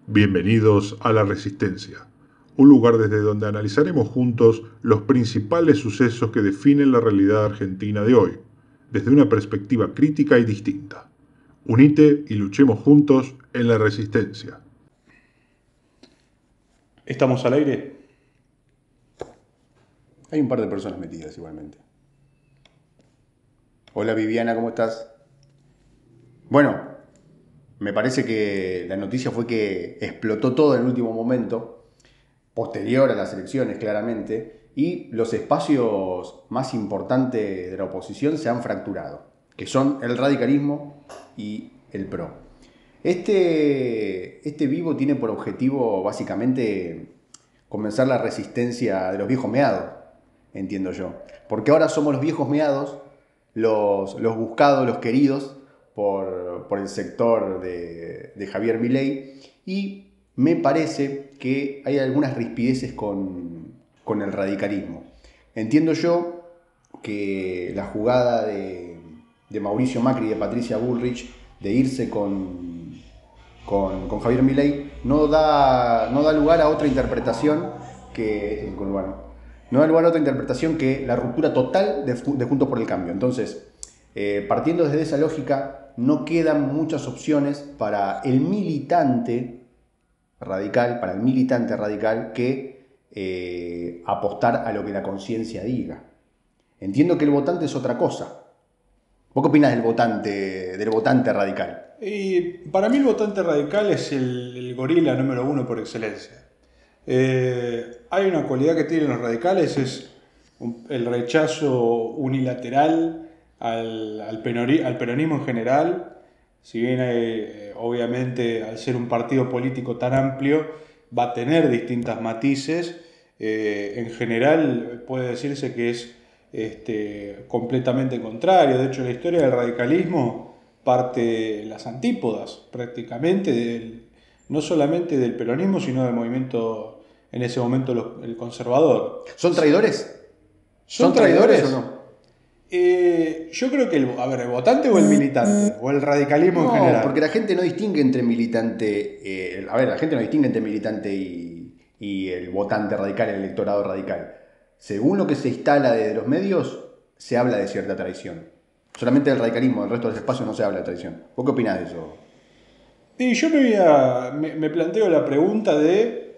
Bienvenidos a La Resistencia, un lugar desde donde analizaremos juntos los principales sucesos que definen la realidad argentina de hoy, desde una perspectiva crítica y distinta. Unite y luchemos juntos en la Resistencia. ¿Estamos al aire? Hay un par de personas metidas igualmente. Hola Viviana, ¿cómo estás? Bueno, me parece que la noticia fue que explotó todo en el último momento, posterior a las elecciones claramente, y los espacios más importantes de la oposición se han fracturado, que son el radicalismo y el PRO. Este vivo tiene por objetivo básicamente comenzar la resistencia de los viejos meados, entiendo yo. Porque ahora somos los viejos meados, los buscados, los queridos por el sector de Javier Milei, y me parece que hay algunas rispideces con el radicalismo. Entiendo yo que la jugada de Mauricio Macri y de Patricia Bullrich de irse con Javier Milei no da lugar a otra interpretación que la ruptura total de Juntos por el Cambio. Entonces, partiendo desde esa lógica, no quedan muchas opciones para el militante radical, que apostar a lo que la conciencia diga. Entiendo que el votante es otra cosa. ¿Vos qué opinás del votante radical? Y para mí el votante radical es el gorila número uno por excelencia. Hay una cualidad que tienen los radicales, es el rechazo unilateral al peronismo en general. Si bien obviamente al ser un partido político tan amplio va a tener distintas matices, en general puede decirse que es completamente contrario. De hecho, la historia del radicalismo parte de las antípodas prácticamente, no solamente del peronismo, sino del movimiento, en ese momento el conservador. ¿Son traidores? ¿Son traidores o no? Yo creo que el votante o el militante, o el radicalismo en general. No, porque la gente no distingue entre militante, la gente no distingue entre militante y el votante radical, el electorado radical. Según lo que se instala desde los medios, se habla de cierta traición. Solamente del radicalismo, del resto de los espacios no se habla de traición. ¿Vos qué opinás de eso? Y yo me planteo la pregunta de,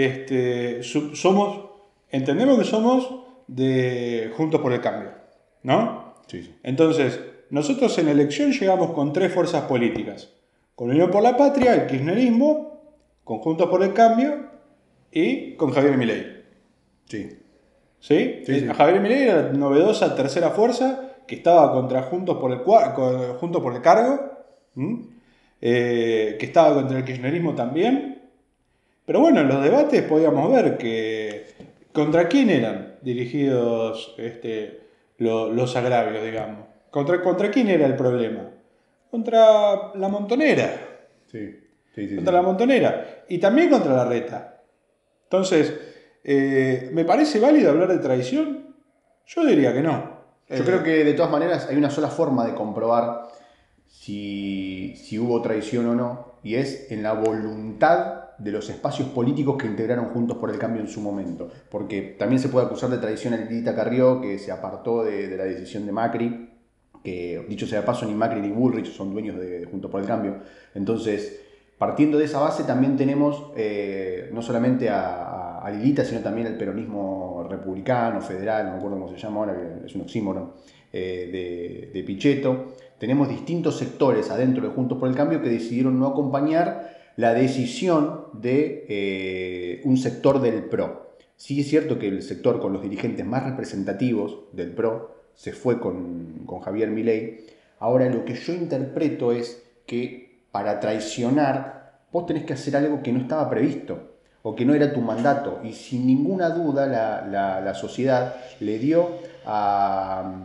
entendemos que somos de Juntos por el Cambio, ¿no? Sí. Entonces, nosotros en la elección llegamos con tres fuerzas políticas. Con Unión por la Patria, el kirchnerismo, con Juntos por el Cambio y con Javier Milei. Sí. ¿Sí? Sí. Javier Milei era la novedosa tercera fuerza que estaba contra Juntos por el Cargo, que estaba contra el kirchnerismo también. Pero bueno, en los debates podíamos ver que contra quién eran dirigidos los agravios, digamos. ¿Contra quién era el problema? Contra la Montonera. Sí. Contra la Montonera. Y también contra la Reta. Entonces, ¿me parece válido hablar de traición? Yo diría que no. Yo creo que de todas maneras hay una sola forma de comprobar si hubo traición o no, y es en la voluntad de los espacios políticos que integraron Juntos por el Cambio en su momento. Porque también se puede acusar de traición a Lilita Carrió, que se apartó de la decisión de Macri, que dicho sea de paso ni Macri ni Bullrich son dueños de Juntos por el Cambio. Entonces, partiendo de esa base también tenemos no solamente a Lilita, sino también al peronismo republicano, federal, no me acuerdo cómo se llama ahora, que es un oxímoron, de Pichetto. Tenemos distintos sectores adentro de Juntos por el Cambio que decidieron no acompañar la decisión de un sector del PRO. Sí es cierto que el sector con los dirigentes más representativos del PRO se fue con Javier Milei. Ahora lo que yo interpreto es que para traicionar vos tenés que hacer algo que no estaba previsto o que no era tu mandato, y sin ninguna duda la sociedad le dio a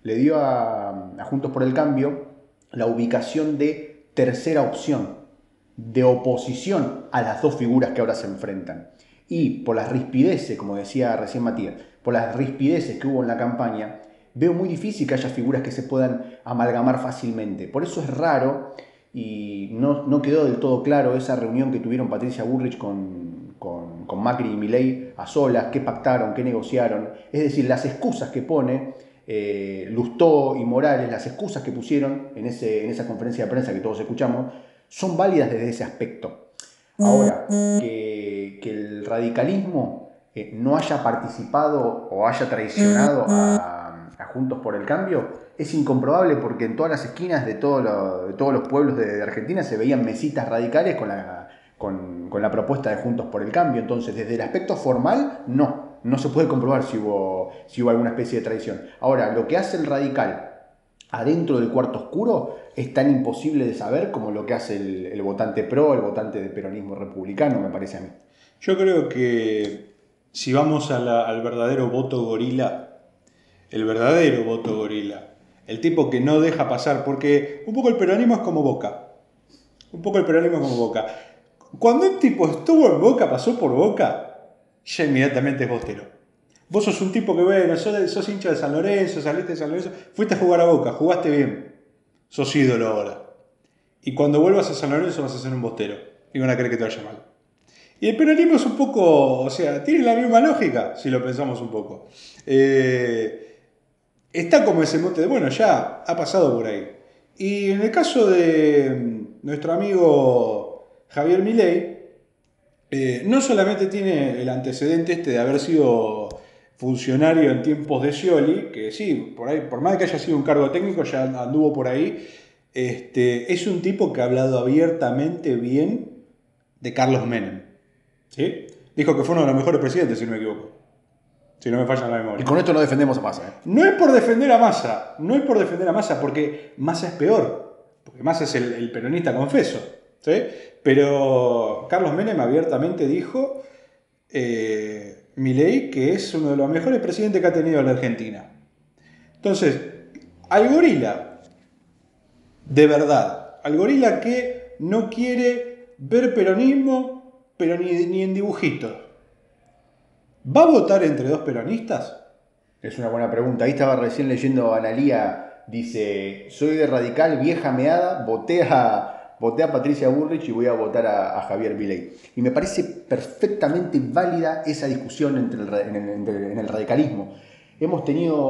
Juntos por el Cambio la ubicación de tercera opción, de oposición a las dos figuras que ahora se enfrentan. Y por las rispideces, como decía recién Matías, por las rispideces que hubo en la campaña, veo muy difícil que haya figuras que se puedan amalgamar fácilmente. Por eso es raro y no quedó del todo claro esa reunión que tuvieron Patricia Bullrich con Macri y Milei a solas, qué pactaron, qué negociaron. Es decir, las excusas que pone Lustó y Morales, las excusas que pusieron en esa conferencia de prensa que todos escuchamos, son válidas desde ese aspecto. Ahora, que el radicalismo no haya participado o haya traicionado a Juntos por el Cambio es incomprobable, porque en todas las esquinas de todos los pueblos de Argentina se veían mesitas radicales con la propuesta de Juntos por el Cambio. Entonces, desde el aspecto formal, no se puede comprobar si hubo alguna especie de traición. Ahora, lo que hace el radical adentro del cuarto oscuro es tan imposible de saber como lo que hace el votante pro, el votante del peronismo republicano, me parece a mí. Yo creo que si vamos al verdadero voto gorila, el tipo que no deja pasar, porque un poco el peronismo es como Boca. Cuando un tipo estuvo en Boca, pasó por Boca, ya inmediatamente es bostero. Vos sos un tipo que, bueno, sos hincha de San Lorenzo, saliste de San Lorenzo, fuiste a jugar a Boca, jugaste bien, sos ídolo ahora. Y cuando vuelvas a San Lorenzo vas a ser un bostero y van a creer que te vaya mal. Y el peronismo es un poco, o sea, tiene la misma lógica, si lo pensamos un poco. Está como ese mote de, bueno, ya ha pasado por ahí. Y en el caso de nuestro amigo Javier Milei, no solamente tiene el antecedente de haber sido funcionario en tiempos de Scioli, que sí, por ahí, por más que haya sido un cargo técnico, ya anduvo por ahí. Es un tipo que ha hablado abiertamente bien de Carlos Menem. ¿Sí? Dijo que fue uno de los mejores presidentes, si no me equivoco. Si no me falla la memoria. Y con esto no defendemos a Massa. No es por defender a Massa, porque Massa es peor. Porque Massa es el peronista confeso. ¿Sí? Pero Carlos Menem abiertamente dijo, Milei, que es uno de los mejores presidentes que ha tenido la Argentina. Entonces, al gorila, de verdad, al gorila que no quiere ver peronismo, pero ni en dibujitos, ¿va a votar entre dos peronistas? Es una buena pregunta. Ahí estaba recién leyendo a Analía, dice, soy de radical, vieja meada, voté a Patricia Bullrich y voy a votar a Javier Milei. Y me parece perfectamente válida esa discusión en el radicalismo. Hemos tenido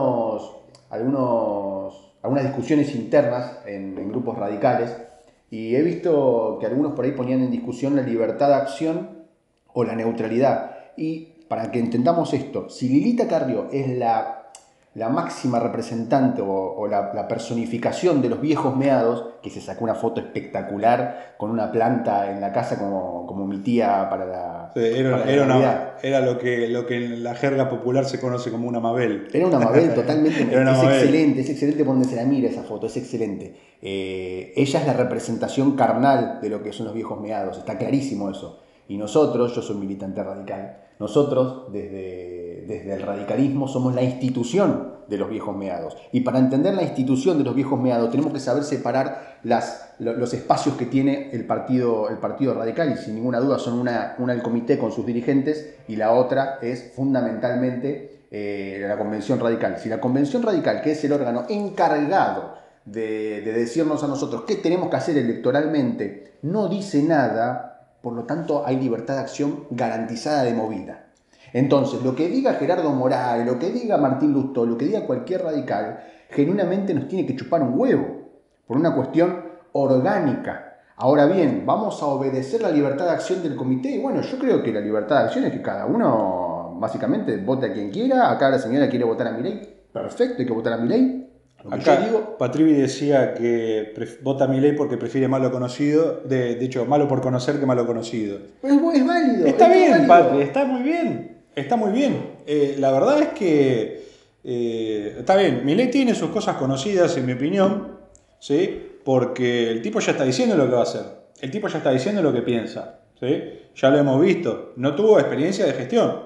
algunas discusiones internas en grupos radicales, y he visto que algunos por ahí ponían en discusión la libertad de acción o la neutralidad. Y para que entendamos esto, si Lilita Carrió es la máxima representante o la personificación de los viejos meados, que se sacó una foto espectacular con una planta en la casa como mi tía para la Navidad. Era lo que en la jerga popular se conoce como una Mabel. Era una Mabel totalmente. Excelente. Es excelente por donde se la mira esa foto, es excelente. Ella es la representación carnal de lo que son los viejos meados, está clarísimo eso. Y nosotros, yo soy militante radical, nosotros desde el radicalismo somos la institución de los viejos meados. Y para entender la institución de los viejos meados tenemos que saber separar los espacios que tiene el partido radical, y sin ninguna duda son una el comité con sus dirigentes, y la otra es fundamentalmente la convención radical. Si la convención radical, que es el órgano encargado de decirnos a nosotros qué tenemos que hacer electoralmente, no dice nada, por lo tanto hay libertad de acción garantizada de movida. Entonces, lo que diga Gerardo Morales, lo que diga Martín Lustó, lo que diga cualquier radical, genuinamente nos tiene que chupar un huevo, por una cuestión orgánica. Ahora bien, ¿vamos a obedecer la libertad de acción del comité? Y bueno, yo creo que la libertad de acción es que cada uno básicamente vote a quien quiera. Acá la señora quiere votar a Milei, perfecto, hay que votar a Milei. Acá Patrivi decía que vota a Milei porque prefiere malo conocido, de hecho, malo por conocer que malo conocido. Es válido. Está bien, Patri, está muy bien. La verdad es que está bien, Milei tiene sus cosas conocidas, en mi opinión, ¿sí? Porque el tipo ya está diciendo lo que va a hacer, el tipo ya está diciendo lo que piensa, ¿sí? Ya lo hemos visto, no tuvo experiencia de gestión,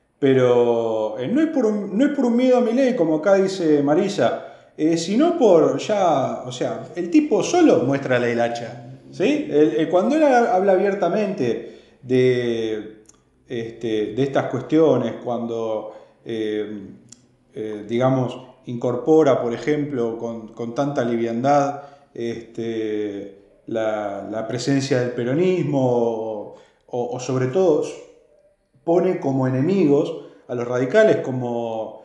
pero no es por un miedo a Milei, como acá dice Marisa, sino por ya, o sea, el tipo solo muestra la hilacha, ¿sí? Cuando él habla abiertamente de estas cuestiones, cuando, digamos, incorpora, por ejemplo, con tanta liviandad la presencia del peronismo o sobre todo pone como enemigos a los radicales como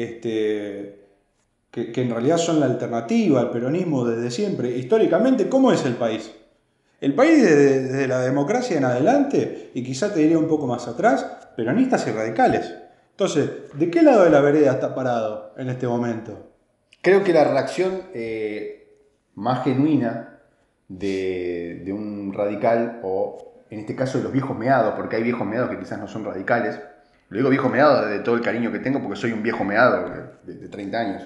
que en realidad son la alternativa al peronismo desde siempre. Históricamente, ¿cómo es el país? El país desde la democracia en adelante, y quizá te diría un poco más atrás, peronistas y radicales. Entonces, ¿de qué lado de la vereda está parado en este momento? Creo que la reacción más genuina de un radical, o en este caso de los viejos meados, porque hay viejos meados que quizás no son radicales, lo digo viejo meado desde todo el cariño que tengo porque soy un viejo meado de 30 años.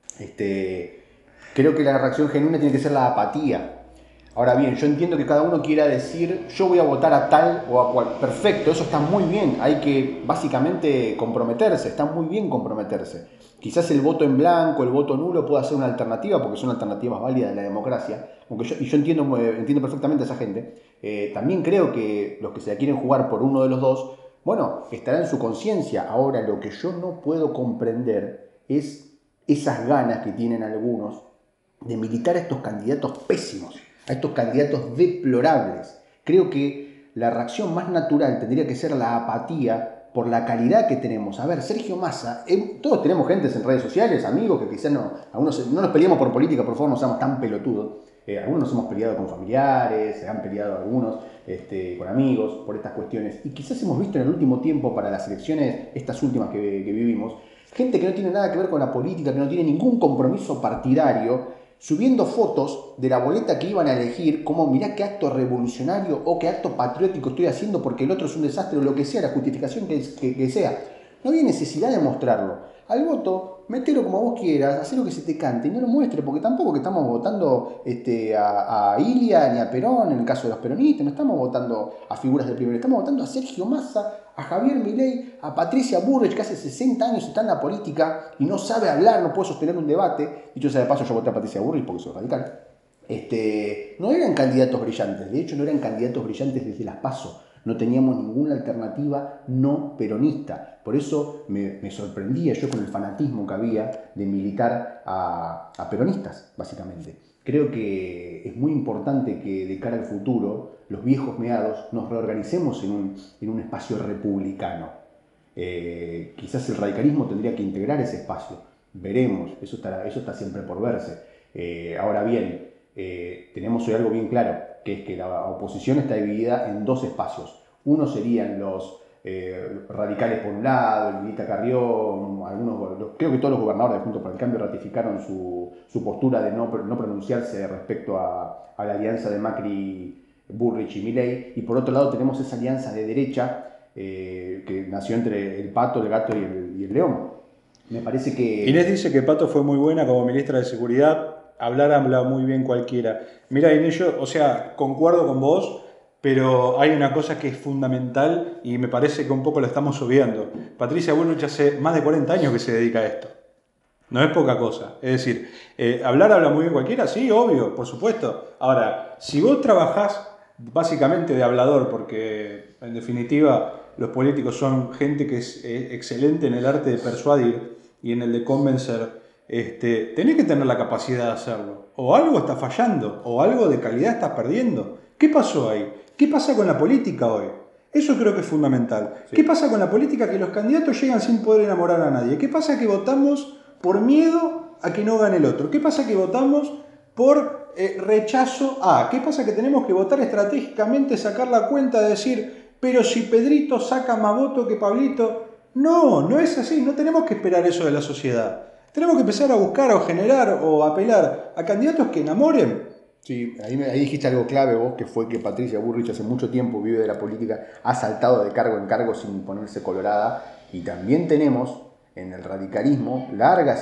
Creo que la reacción genuina tiene que ser la apatía. Ahora bien, yo entiendo que cada uno quiera decir, yo voy a votar a tal o a cual. Perfecto, eso está muy bien. Hay que básicamente comprometerse, está muy bien comprometerse. Quizás el voto en blanco, el voto nulo pueda ser una alternativa, porque son alternativas válidas de la democracia. Aunque yo entiendo perfectamente a esa gente. También creo que los que se la quieren jugar por uno de los dos, bueno, estará en su conciencia. Ahora, lo que yo no puedo comprender es esas ganas que tienen algunos de militar a estos candidatos pésimos, a estos candidatos deplorables. Creo que la reacción más natural tendría que ser la apatía por la calidad que tenemos. A ver, Sergio Massa, todos tenemos gentes en redes sociales, amigos, que quizás algunos no nos peleamos por política, por favor, no seamos tan pelotudos. Algunos nos hemos peleado con familiares, se han peleado algunos con amigos por estas cuestiones. Y quizás hemos visto en el último tiempo, para las elecciones, estas últimas que vivimos, gente que no tiene nada que ver con la política, que no tiene ningún compromiso partidario, subiendo fotos de la boleta que iban a elegir, como mirá qué acto revolucionario o qué acto patriótico estoy haciendo porque el otro es un desastre o lo que sea, la justificación que sea. No había necesidad de mostrarlo. Al voto, metelo como vos quieras, hacé lo que se te cante y no lo muestre, porque tampoco que estamos votando a Ilia ni a Perón, en el caso de los peronistas, no estamos votando a figuras del primero, estamos votando a Sergio Massa, a Javier Milei, a Patricia Bullrich, que hace 60 años está en la política y no sabe hablar, no puede sostener un debate. Dicho sea de paso, yo voté a Patricia Bullrich porque soy radical. No eran candidatos brillantes, de hecho no eran candidatos brillantes desde las PASO. No teníamos ninguna alternativa no peronista. Por eso me sorprendía yo con el fanatismo que había de militar a peronistas, básicamente. Creo que es muy importante que de cara al futuro los viejos meados nos reorganicemos en un espacio republicano. Quizás el radicalismo tendría que integrar ese espacio. Veremos, eso está siempre por verse. Ahora bien, tenemos hoy algo bien claro, que es que la oposición está dividida en dos espacios. Uno serían los radicales por un lado, el Milita Carrión, creo que todos los gobernadores de Juntos por el Cambio ratificaron su postura de no pronunciarse respecto a la alianza de Macri, Bullrich y Milei. Y por otro lado tenemos esa alianza de derecha que nació entre el pato, el gato y el león. Me parece que... Inés dice que Pato fue muy buena como ministra de Seguridad. Habla muy bien cualquiera. Mira, Inés, yo, concuerdo con vos, pero hay una cosa que es fundamental y me parece que un poco la estamos obviando. Patricia Bullrich hace más de 40 años que se dedica a esto. No es poca cosa. Es decir, habla muy bien cualquiera, sí, obvio, por supuesto. Ahora, si vos trabajás básicamente de hablador, porque en definitiva los políticos son gente que es excelente en el arte de persuadir y en el de convencer, tenés que tener la capacidad de hacerlo. O algo está fallando, o algo de calidad estás perdiendo. ¿Qué pasó ahí? ¿Qué pasa con la política hoy? Eso creo que es fundamental. Sí. ¿Qué pasa con la política? Que los candidatos llegan sin poder enamorar a nadie. ¿Qué pasa? Que votamos por miedo a que no gane el otro. ¿Qué pasa? Que votamos por rechazo a. ¿Qué pasa? Que tenemos que votar estratégicamente, sacar la cuenta de decir, pero si Pedrito saca más votos que Pablito. No es así. No tenemos que esperar eso de la sociedad. Tenemos que empezar a buscar o generar o apelar a candidatos que enamoren. Sí, ahí dijiste algo clave vos, que fue que Patricia Bullrich hace mucho tiempo vive de la política, ha saltado de cargo en cargo sin ponerse colorada, y también tenemos en el radicalismo largas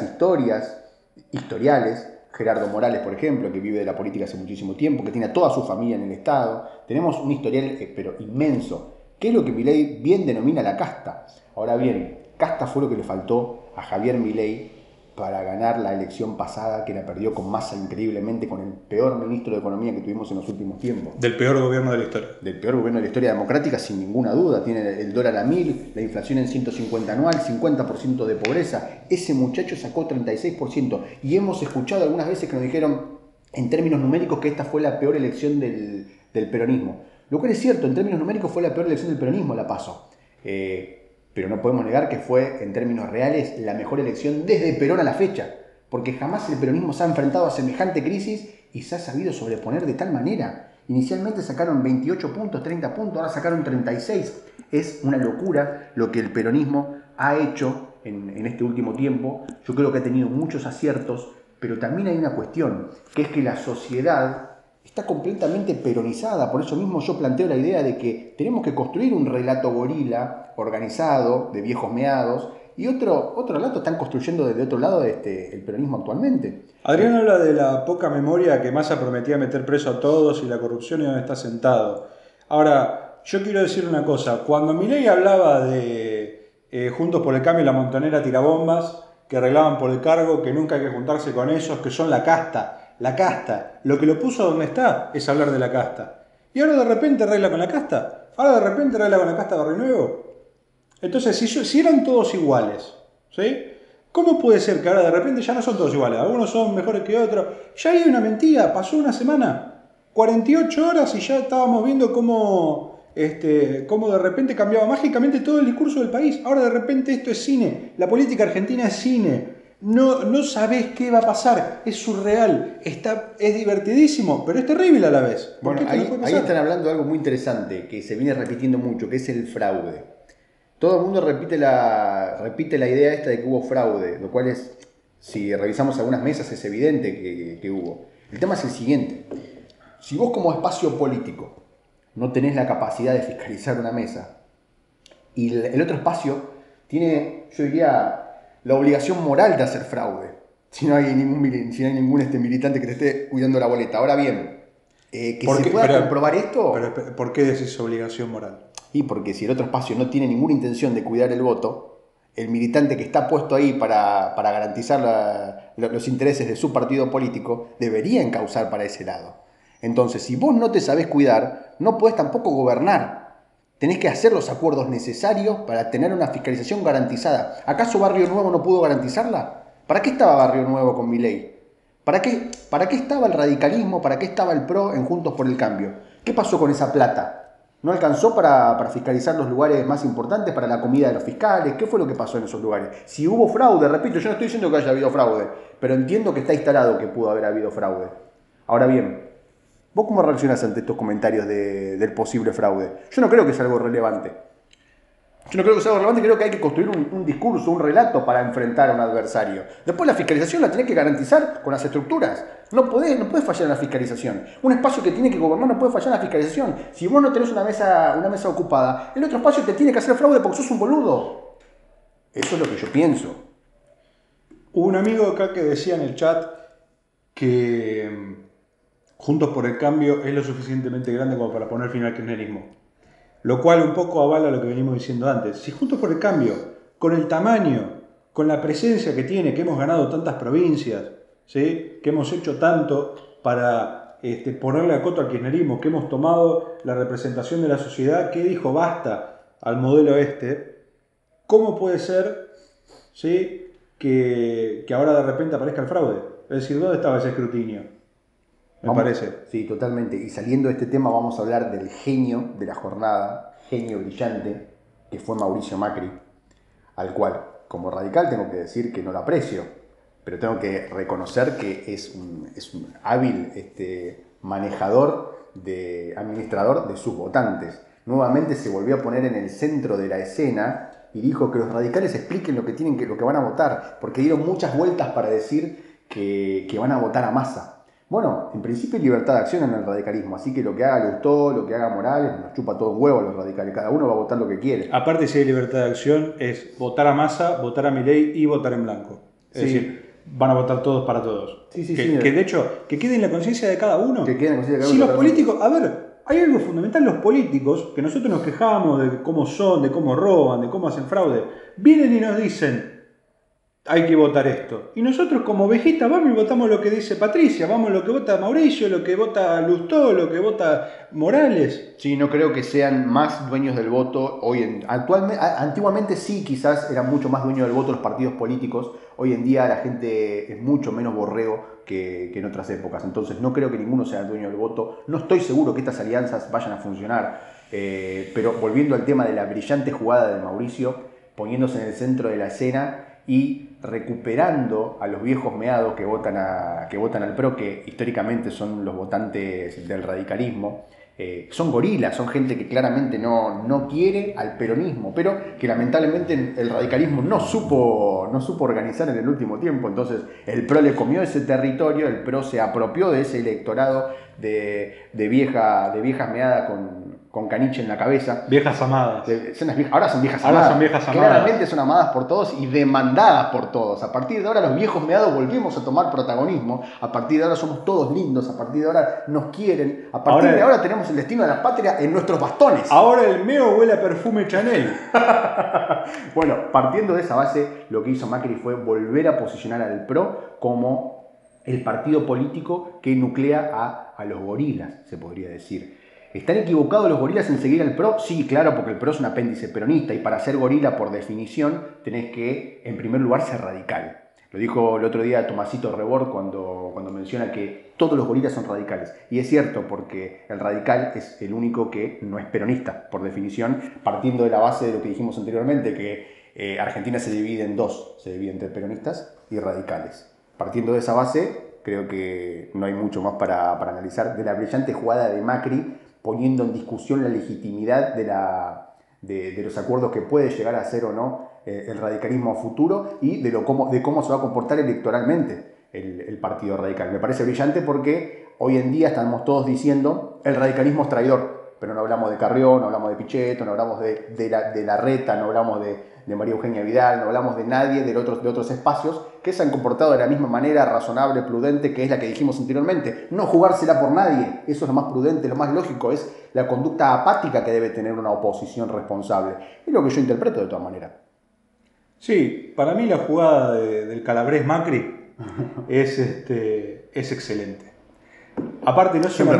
historiales, Gerardo Morales, por ejemplo, que vive de la política hace muchísimo tiempo, que tiene a toda su familia en el Estado. Tenemos un historial pero inmenso, que es lo que Milei bien denomina la casta. Ahora bien, casta fue lo que le faltó a Javier Milei para ganar la elección pasada, que la perdió con Massa increíblemente, con el peor ministro de Economía que tuvimos en los últimos tiempos. Del peor gobierno de la historia. Del peor gobierno de la historia democrática, sin ninguna duda. Tiene el dólar a 1000, la inflación en 150 anual, 50% de pobreza. Ese muchacho sacó 36%. Y hemos escuchado algunas veces que nos dijeron, en términos numéricos que esta fue la peor elección del peronismo. Lo cual es cierto, en términos numéricos fue la peor elección del peronismo, la PASO. Pero no podemos negar que fue, en términos reales, la mejor elección desde Perón a la fecha. Porque jamás el peronismo se ha enfrentado a semejante crisis y se ha sabido sobreponer de tal manera. Inicialmente sacaron 28 puntos, 30 puntos, ahora sacaron 36. Es una locura lo que el peronismo ha hecho en este último tiempo. Yo creo que ha tenido muchos aciertos, pero también hay una cuestión, que es que la sociedad está completamente peronizada. Por eso mismo yo planteo la idea de que tenemos que construir un relato gorila organizado, de viejos meados, y otro relato están construyendo desde otro lado el peronismo actualmente. Adrián habla de la poca memoria que Massa prometía meter preso a todos y la corrupción y donde está sentado. Ahora, yo quiero decir una cosa. Cuando Milei hablaba de Juntos por el Cambio y la Montonera tirabombas, que arreglaban por el cargo, que nunca hay que juntarse con esos, que son la casta. La casta. Lo que lo puso donde está es hablar de la casta. Y ahora de repente arregla con la casta. Ahora de repente arregla con la casta Barrio Nuevo. Entonces, si eran todos iguales, ¿sí? ¿Cómo puede ser que ahora de repente ya no son todos iguales? Algunos son mejores que otros. Ya hay una mentira, pasó una semana, 48 horas y ya estábamos viendo cómo de repente cambiaba mágicamente todo el discurso del país. Ahora de repente esto es cine, la política argentina es cine. No sabés qué va a pasar, es surreal, es divertidísimo, pero es terrible a la vez. Bueno, ahí están hablando de algo muy interesante que se viene repitiendo mucho, que es el fraude. Todo el mundo repite la idea esta de que hubo fraude, lo cual es, si revisamos algunas mesas, es evidente que hubo. El tema es el siguiente. Si vos como espacio político no tenés la capacidad de fiscalizar una mesa y el otro espacio tiene, yo diría, la obligación moral de hacer fraude, si no hay ningún militante que te esté cuidando la boleta. Ahora bien, que se pueda comprobar esto... Pero, ¿por qué decís obligación moral? Y porque si el otro espacio no tiene ninguna intención de cuidar el voto, el militante que está puesto ahí para garantizar los intereses de su partido político debería encauzar para ese lado. Entonces, si vos no te sabés cuidar, no podés tampoco gobernar. Tenés que hacer los acuerdos necesarios para tener una fiscalización garantizada. ¿Acaso Barrio Nuevo no pudo garantizarla? ¿Para qué estaba Barrio Nuevo con Milei? ¿Para qué estaba el radicalismo? ¿Para qué estaba el PRO en Juntos por el Cambio? ¿Qué pasó con esa plata? ¿No alcanzó para fiscalizar los lugares más importantes, para la comida de los fiscales? ¿Qué fue lo que pasó en esos lugares? Si hubo fraude, repito, yo no estoy diciendo que haya habido fraude, pero entiendo que está instalado que pudo haber habido fraude. Ahora bien, ¿vos cómo reaccionás ante estos comentarios del posible fraude? Yo no creo que sea algo relevante. Creo que hay que construir un discurso, un relato para enfrentar a un adversario. Después la fiscalización la tenés que garantizar con las estructuras. No podés fallar en la fiscalización. Un espacio que tiene que gobernar no puede fallar en la fiscalización. Si vos no tenés una mesa ocupada, el otro espacio te tiene que hacer fraude porque sos un boludo. Eso es lo que yo pienso. Hubo un amigo acá que decía en el chat que Juntos por el Cambio es lo suficientemente grande como para poner fin al kirchnerismo. Lo cual un poco avala lo que venimos diciendo antes. Si Juntos por el Cambio, con el tamaño, con la presencia que tiene, que hemos ganado tantas provincias, ¿sí? Que hemos hecho tanto para ponerle a coto al kirchnerismo, que hemos tomado la representación de la sociedad, que dijo basta al modelo ¿cómo puede ser, ¿sí? que ahora de repente aparezca el fraude? Es decir, ¿dónde estaba ese escrutinio? Me parece. Sí, totalmente. Y saliendo de este tema vamos a hablar del genio de la jornada, genio brillante, que fue Mauricio Macri, al cual, como radical, tengo que decir que no lo aprecio, pero tengo que reconocer que es un hábil administrador de sus votantes. Nuevamente se volvió a poner en el centro de la escena y dijo que los radicales expliquen lo que van a votar, porque dieron muchas vueltas para decir que van a votar a Massa. Bueno, en principio hay libertad de acción en el radicalismo, así que lo que haga Lustó, lo que haga Morales, nos chupa todo un huevo a los radicales, cada uno va a votar lo que quiere. Aparte, si hay libertad de acción, es votar a Massa, votar a Milei y votar en blanco. Es decir, van a votar todos para todos. Que de hecho, que quede en la conciencia de cada uno. Que quede en la conciencia de cada uno. Si los políticos, a ver, hay algo fundamental, los políticos, que nosotros nos quejamos de cómo son, de cómo roban, de cómo hacen fraude, vienen y nos dicen, hay que votar esto. Y nosotros como Vegeta vamos y votamos lo que dice Patricia, vamos lo que vota Mauricio, lo que vota Lustó, lo que vota Morales. Sí, no creo que sean más dueños del voto actualmente. Antiguamente sí, quizás eran mucho más dueños del voto los partidos políticos. Hoy en día la gente es mucho menos borrego que en otras épocas. Entonces no creo que ninguno sea dueño del voto. No estoy seguro que estas alianzas vayan a funcionar. Pero volviendo al tema de la brillante jugada de Mauricio, poniéndose en el centro de la escena y recuperando a los viejos meados que votan al PRO, que históricamente son los votantes del radicalismo. Son gorilas, son gente que claramente no quiere al peronismo, pero que lamentablemente el radicalismo no supo organizar en el último tiempo. Entonces el PRO le comió ese territorio, el PRO se apropió de ese electorado de viejas meadas con caniche en la cabeza. Viejas amadas. Ahora son viejas Ahora amadas. son viejas amadas. Claramente son amadas por todos y demandadas por todos. A partir de ahora los viejos meados volvimos a tomar protagonismo. A partir de ahora somos todos lindos. A partir de ahora nos quieren. A partir de ahora tenemos el destino de la patria en nuestros bastones. Ahora el meo huele a perfume Chanel. Bueno, partiendo de esa base, lo que hizo Macri fue volver a posicionar al PRO como el partido político que nuclea a los gorilas, se podría decir. ¿Están equivocados los gorilas en seguir al PRO? Sí, claro, porque el PRO es un apéndice peronista y para ser gorila, por definición, tenés que, en primer lugar, ser radical. Lo dijo el otro día Tomasito Rebord cuando menciona que todos los gorilas son radicales. Y es cierto, porque el radical es el único que no es peronista, por definición, partiendo de la base de lo que dijimos anteriormente, que Argentina se divide en dos, se divide entre peronistas y radicales. Partiendo de esa base, creo que no hay mucho más para analizar de la brillante jugada de Macri, poniendo en discusión la legitimidad de los acuerdos que puede llegar a hacer o no el radicalismo a futuro y de cómo se va a comportar electoralmente el partido radical. Me parece brillante porque hoy en día estamos todos diciendo el radicalismo es traidor, pero no hablamos de Carrió, no hablamos de Pichetto, no hablamos de Larreta, no hablamos de María Eugenia Vidal, no hablamos de nadie de otros espacios que se han comportado de la misma manera razonable, prudente, que es la que dijimos anteriormente. No jugársela por nadie, eso es lo más prudente, lo más lógico, es la conducta apática que debe tener una oposición responsable. Es lo que yo interpreto de todas maneras. Sí, para mí la jugada del Calabrés Macri es excelente. Aparte,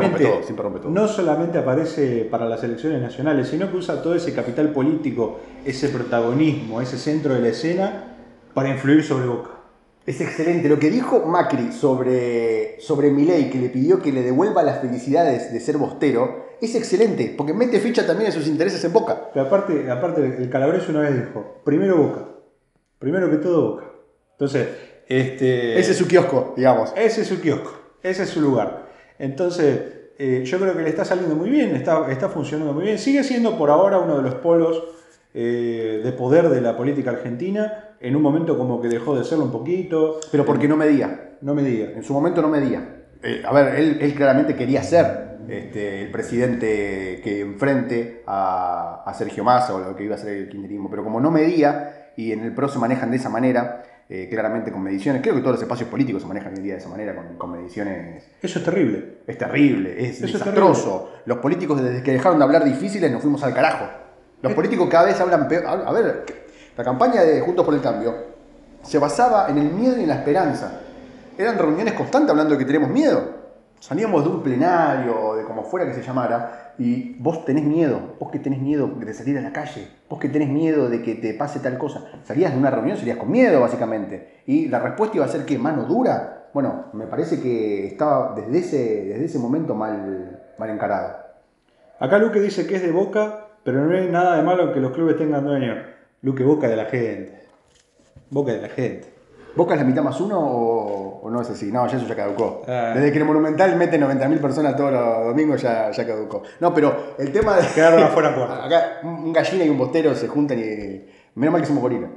no solamente aparece para las elecciones nacionales, sino que usa todo ese capital político, ese protagonismo, ese centro de la escena para influir sobre Boca. Es excelente. Lo que dijo Macri sobre Milei, que le pidió que le devuelva las felicidades de ser bostero, es excelente, porque mete ficha también en sus intereses en Boca. Pero aparte el Calabrés una vez dijo, primero Boca, primero que todo Boca. Entonces, ese es su kiosco, digamos. Ese es su kiosco, ese es su lugar. Entonces, yo creo que le está saliendo muy bien, está funcionando muy bien. Sigue siendo por ahora uno de los polos de poder de la política argentina. En un momento como que dejó de serlo un poquito. Pero porque no medía. No medía. En su momento no medía. Él claramente quería ser el presidente que enfrente a Sergio Massa o lo que iba a ser el kirchnerismo. Pero como no medía y en el PRO se manejan de esa manera, claramente con mediciones, creo que todos los espacios políticos se manejan hoy en día de esa manera, con mediciones. Eso es terrible. Es terrible, es desastroso. Los políticos desde que dejaron de hablar difíciles nos fuimos al carajo. Los políticos cada vez hablan peor. A ver, la campaña de Juntos por el Cambio se basaba en el miedo y en la esperanza. Eran reuniones constantes hablando de que tenemos miedo. Salíamos de un plenario, de como fuera que se llamara, y vos tenés miedo, vos que tenés miedo de salir a la calle, vos que tenés miedo de que te pase tal cosa. Salías de una reunión, salías con miedo básicamente. Y la respuesta iba a ser ¿qué? ¿Mano dura? Bueno, me parece que estaba desde ese momento mal encarado. Acá Luque dice que es de Boca, pero no hay nada de malo en que los clubes tengan dueño. Luque, Boca de la gente. Boca de la gente. ¿Boca es la mitad más uno o no es así? No, ya eso ya caducó. Desde que el Monumental mete 90.000 personas todos los domingos ya caducó. No, pero el tema de... Quedaron afuera puerta. Acá un gallina y un bostero se juntan y... Menos mal que somos gorilas.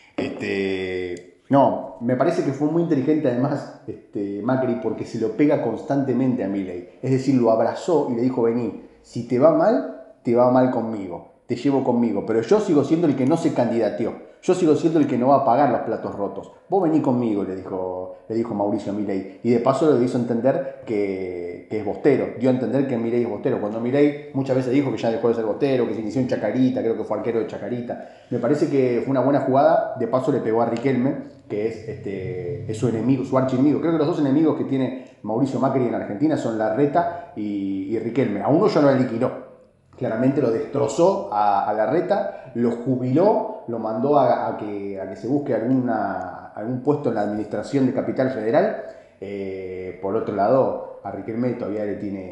No, me parece que fue muy inteligente además Macri porque se lo pega constantemente a Milei. Es decir, lo abrazó y le dijo, vení, si te va mal conmigo. te llevo conmigo, pero yo sigo siendo el que no se candidateó. Yo sigo siendo el que no va a pagar los platos rotos. Vos vení conmigo, le dijo Mauricio a Milei. Y de paso le hizo entender que es bostero. Dio a entender que Milei es bostero. Cuando Milei muchas veces dijo que ya dejó de ser bostero, que se inició en Chacarita, creo que fue arquero de Chacarita. Me parece que fue una buena jugada. De paso le pegó a Riquelme, que es su enemigo, su archienemigo. Creo que los dos enemigos que tiene Mauricio Macri en Argentina son Larreta y Riquelme. A uno ya lo aniquiló. Claramente lo destrozó a Larreta, lo jubiló, lo mandó a que se busque algún puesto en la administración de Capital Federal. Por otro lado, a Riquelme todavía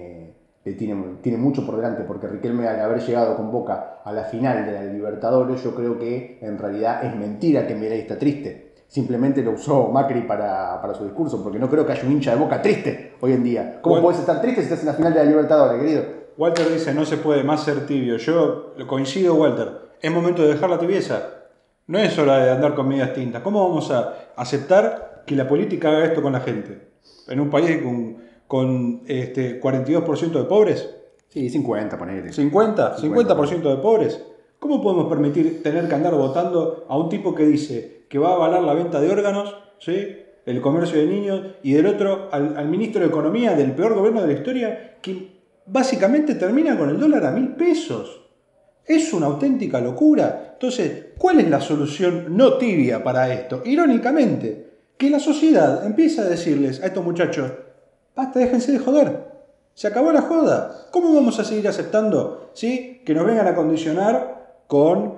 tiene mucho por delante, porque Riquelme, al haber llegado con Boca a la final de la Libertadores, yo creo que en realidad es mentira que Milei está triste. Simplemente lo usó Macri para su discurso, porque no creo que haya un hincha de Boca triste hoy en día. ¿Cómo podés estar triste si estás en la final de la Libertadores, querido? Walter dice, no se puede más ser tibio. Yo coincido, Walter. Es momento de dejar la tibieza. No es hora de andar con medias tintas. ¿Cómo vamos a aceptar que la política haga esto con la gente? En un país con 42% de pobres. Sí, 50, ponele. ¿50% de pobres? ¿Cómo podemos permitir tener que andar votando a un tipo que dice que va a avalar la venta de órganos, ¿sí?, el comercio de niños, y del otro al ministro de Economía del peor gobierno de la historia, que básicamente termina con el dólar a 1.000 pesos? Es una auténtica locura. Entonces, ¿cuál es la solución no tibia para esto? Irónicamente, que la sociedad empieza a decirles a estos muchachos, basta, déjense de joder, se acabó la joda. ¿Cómo vamos a seguir aceptando, ¿sí?, que nos vengan a condicionar con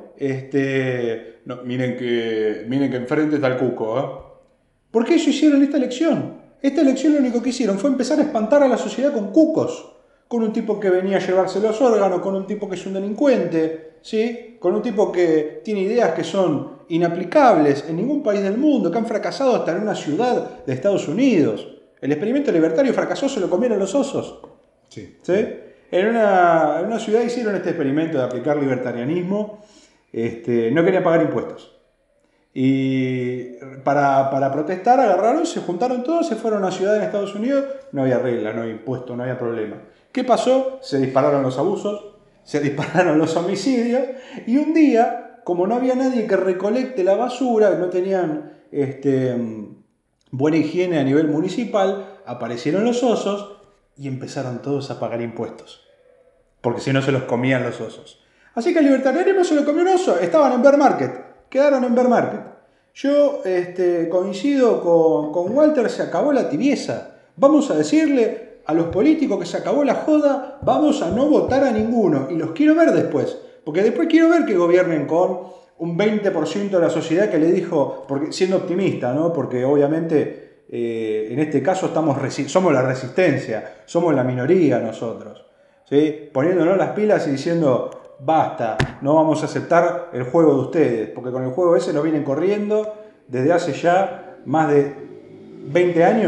no, miren que enfrente está el cuco, ¿eh? ¿Por qué ellos hicieron esta elección? Esta elección lo único que hicieron fue empezar a espantar a la sociedad con cucos. Con un tipo que venía a llevarse los órganos, con un tipo que es un delincuente, ¿sí?, con un tipo que tiene ideas que son inaplicables en ningún país del mundo, que han fracasado hasta en una ciudad de Estados Unidos. El experimento libertario fracasó, se lo comieron los osos. Sí. ¿Sí? En una ciudad hicieron este experimento de aplicar libertarianismo. No querían pagar impuestos. Y para protestar agarraron, se juntaron todos, se fueron a una ciudad en Estados Unidos, no había regla, no había impuestos, no había problema. ¿Qué pasó? Se dispararon los abusos, se dispararon los homicidios, y un día, como no había nadie que recolecte la basura, no tenían buena higiene a nivel municipal, aparecieron los osos y empezaron todos a pagar impuestos, porque si no se los comían los osos. Así que el libertarianismo se lo comió un oso, estaban en bear market, quedaron en bear market. Yo coincido con Walter, se acabó la tibieza. Vamos a decirle a los políticos que se acabó la joda, vamos a no votar a ninguno. Y los quiero ver después, porque después quiero ver que gobiernen con un 20% de la sociedad que le dijo, porque, siendo optimista, ¿no?, porque obviamente en este caso somos la resistencia, somos la minoría nosotros, ¿sí?, poniéndonos las pilas y diciendo, basta, no vamos a aceptar el juego de ustedes, porque con el juego ese nos vienen corriendo desde hace ya más de 20 años.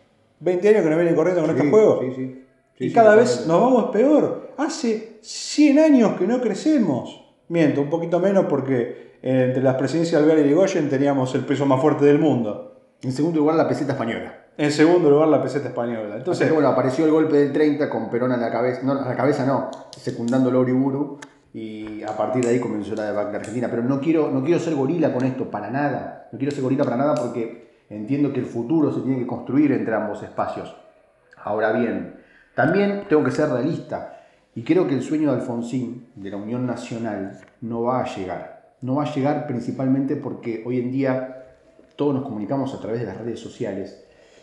20 años que nos vienen corriendo con estos juegos. Y cada vez nos vamos peor. Hace 100 años que no crecemos. Miento, un poquito menos, porque entre las presidencias de Alvear y Irigoyen teníamos el peso más fuerte del mundo. En segundo lugar, la peseta española. En segundo lugar, la peseta española. Entonces, bueno, apareció el golpe del 30 con Perón a la cabeza. No, a la cabeza no, secundando a Uriburu. Y a partir de ahí comenzó la debacle argentina. Pero no quiero ser gorila con esto, para nada. No quiero ser gorila para nada, porque entiendo que el futuro se tiene que construir entre ambos espacios. Ahora bien, también tengo que ser realista. Y creo que el sueño de Alfonsín, de la Unión Nacional, no va a llegar. No va a llegar principalmente porque hoy en día todos nos comunicamos a través de las redes sociales.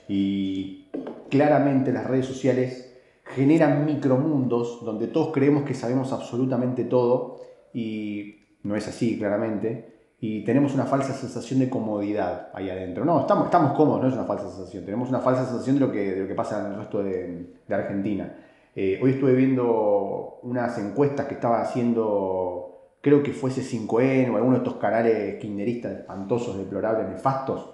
Y claramente las redes sociales generan micromundos donde todos creemos que sabemos absolutamente todo, y no es así, claramente. Y tenemos una falsa sensación de comodidad ahí adentro. No, estamos cómodos, no es una falsa sensación. Tenemos una falsa sensación de lo que pasa en el resto de Argentina. Hoy estuve viendo unas encuestas que estaba haciendo, creo que fuese 5N o alguno de estos canales kirchneristas espantosos, deplorables, nefastos.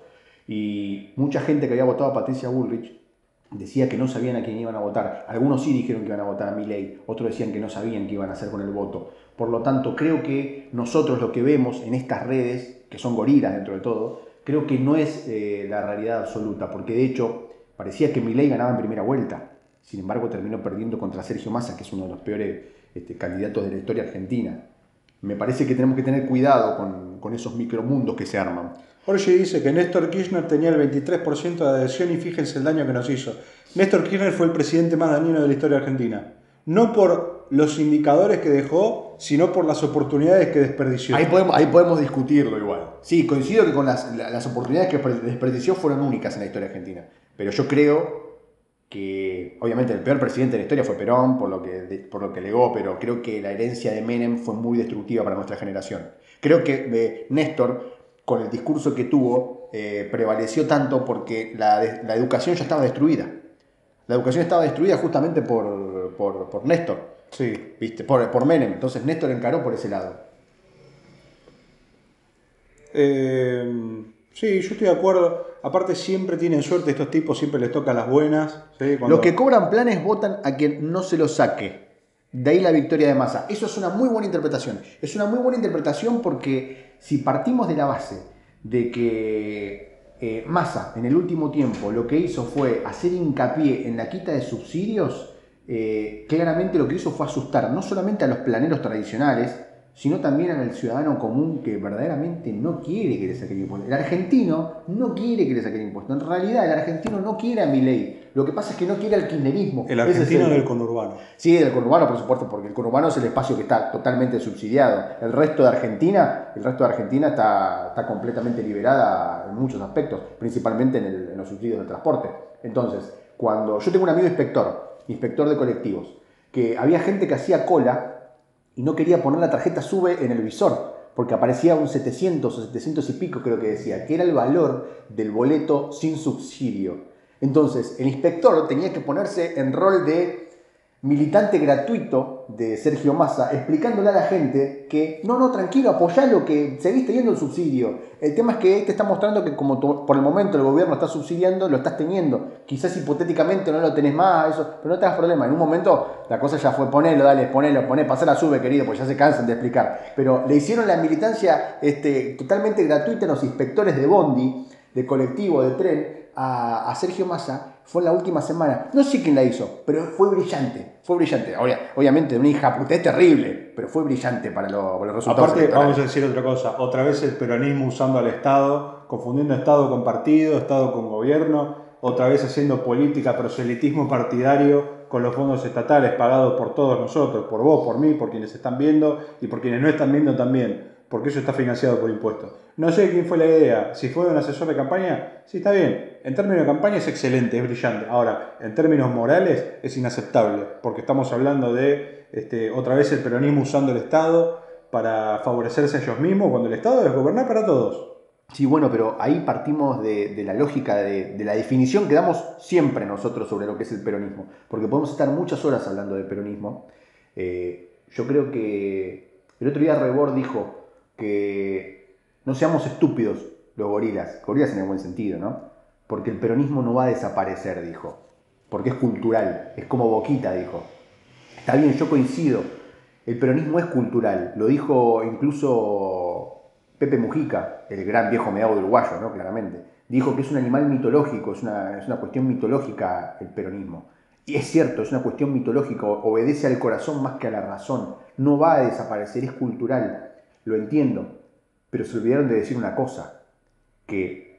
Y mucha gente que había votado a Patricia Bullrich decía que no sabían a quién iban a votar. Algunos sí dijeron que iban a votar a Milei, otros decían que no sabían qué iban a hacer con el voto. Por lo tanto, creo que nosotros lo que vemos en estas redes, que son gorilas dentro de todo, creo que no es la realidad absoluta, porque de hecho parecía que Milei ganaba en primera vuelta. Sin embargo, terminó perdiendo contra Sergio Massa, que es uno de los peores candidatos de la historia argentina. Me parece que tenemos que tener cuidado con esos micromundos que se arman. Jorge dice que Néstor Kirchner tenía el 23% de adhesión y fíjense el daño que nos hizo. Néstor Kirchner fue el presidente más dañino de la historia argentina. No por los indicadores que dejó, sino por las oportunidades que desperdició. Ahí podemos discutirlo igual. Sí, coincido que con las oportunidades que desperdició fueron únicas en la historia argentina. Pero yo creo que, obviamente, el peor presidente de la historia fue Perón, por lo que legó, pero creo que la herencia de Menem fue muy destructiva para nuestra generación. Creo que Néstor, con el discurso que tuvo, prevaleció tanto porque la educación ya estaba destruida. La educación estaba destruida justamente por Néstor. Sí. ¿Viste? Por Menem. Entonces Néstor encaró por ese lado. Sí, yo estoy de acuerdo. Aparte siempre tienen suerte estos tipos, siempre les tocan las buenas. ¿Sí? Los que cobran planes votan a quien no se los saque. De ahí la victoria de Massa. Eso es una muy buena interpretación. Es una muy buena interpretación porque si partimos de la base de que Massa en el último tiempo lo que hizo fue hacer hincapié en la quita de subsidios, claramente lo que hizo fue asustar no solamente a los planeros tradicionales, sino también al ciudadano común que verdaderamente no quiere que le saquen impuestos. El argentino no quiere que le saquen impuestos. En realidad, el argentino no quiere a Milei. Lo que pasa es que no quiere al kirchnerismo. El argentino del conurbano. Sí, del conurbano, por supuesto, porque el conurbano es el espacio que está totalmente subsidiado. El resto de Argentina está completamente liberada en muchos aspectos, principalmente en los subsidios del transporte. Entonces, cuando yo tengo un amigo inspector de colectivos, que había gente que hacía cola y no quería poner la tarjeta SUBE en el visor, porque aparecía un 700 o 700 y pico, creo que decía, que era el valor del boleto sin subsidio. Entonces, el inspector tenía que ponerse en rol de militante gratuito de Sergio Massa, explicándole a la gente que no, tranquilo, apoyalo, que seguís teniendo el subsidio. El tema es que está mostrando que como por el momento el gobierno está subsidiando, lo estás teniendo. Quizás hipotéticamente no lo tenés más, eso, pero no te hagas problema. En un momento la cosa ya fue, ponelo, pasá la SUBE, querido, pues ya se cansan de explicar. Pero le hicieron la militancia totalmente gratuita a los inspectores de bondi, de colectivo, de tren, a Sergio Massa. Fue en la última semana. No sé quién la hizo, pero fue brillante. Obviamente, una hijaputez terrible, pero fue brillante para los resultados. Aparte, vamos a decir otra cosa. Otra vez el peronismo usando al Estado, confundiendo Estado con partido, Estado con gobierno. Otra vez haciendo política, proselitismo partidario con los fondos estatales pagados por todos nosotros, por vos, por mí, por quienes están viendo y por quienes no están viendo también. Porque eso está financiado por impuestos. No sé quién fue la idea. Si fue un asesor de campaña, sí, está bien. En términos de campaña es excelente, es brillante. Ahora, en términos morales es inaceptable. Porque estamos hablando de, otra vez, el peronismo usando el Estado para favorecerse a ellos mismos, cuando el Estado debe gobernar para todos. Sí, bueno, pero ahí partimos de la lógica, de la definición que damos siempre nosotros sobre lo que es el peronismo. Porque podemos estar muchas horas hablando de peronismo. Yo creo que el otro día Rebord dijo que no seamos estúpidos los gorilas en el buen sentido, ¿no? Porque el peronismo no va a desaparecer, dijo, porque es cultural, es como Boquita, dijo. Está bien, yo coincido, el peronismo es cultural, lo dijo incluso Pepe Mujica, el gran viejo meao uruguayo, ¿no? Claramente, dijo que es un animal mitológico, es una cuestión mitológica el peronismo. Y es cierto, es una cuestión mitológica, obedece al corazón más que a la razón, no va a desaparecer, es cultural. Lo entiendo, pero se olvidaron de decir una cosa, que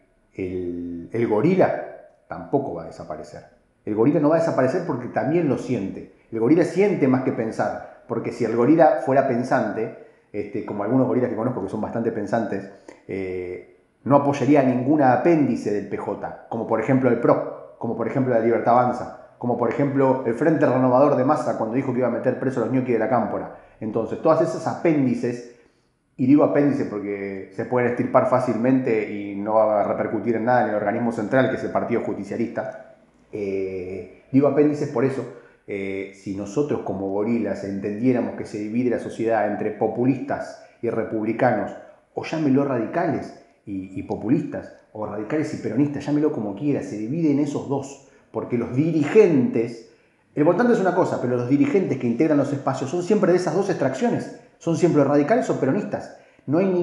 el gorila tampoco va a desaparecer. El gorila no va a desaparecer porque también lo siente. El gorila siente más que pensar, porque si el gorila fuera pensante, como algunos gorilas que conozco que son bastante pensantes, no apoyaría a ninguna apéndice del PJ, como por ejemplo el PRO, como por ejemplo la Libertad Avanza, como por ejemplo el Frente Renovador de Massa cuando dijo que iba a meter preso a los ñoquis de la Cámpora. Entonces, todas esas apéndices, y digo apéndice porque se pueden extirpar fácilmente y no va a repercutir en nada en el organismo central, que es el Partido Justicialista. Digo apéndices por eso. Si nosotros como gorilas entendiéramos que se divide la sociedad entre populistas y republicanos, o llámelo radicales y populistas, o radicales y peronistas, llámelo como quiera, se divide en esos dos, porque los dirigentes, el votante es una cosa, pero los dirigentes que integran los espacios son siempre de esas dos extracciones. Son siempre radicales o peronistas. No hay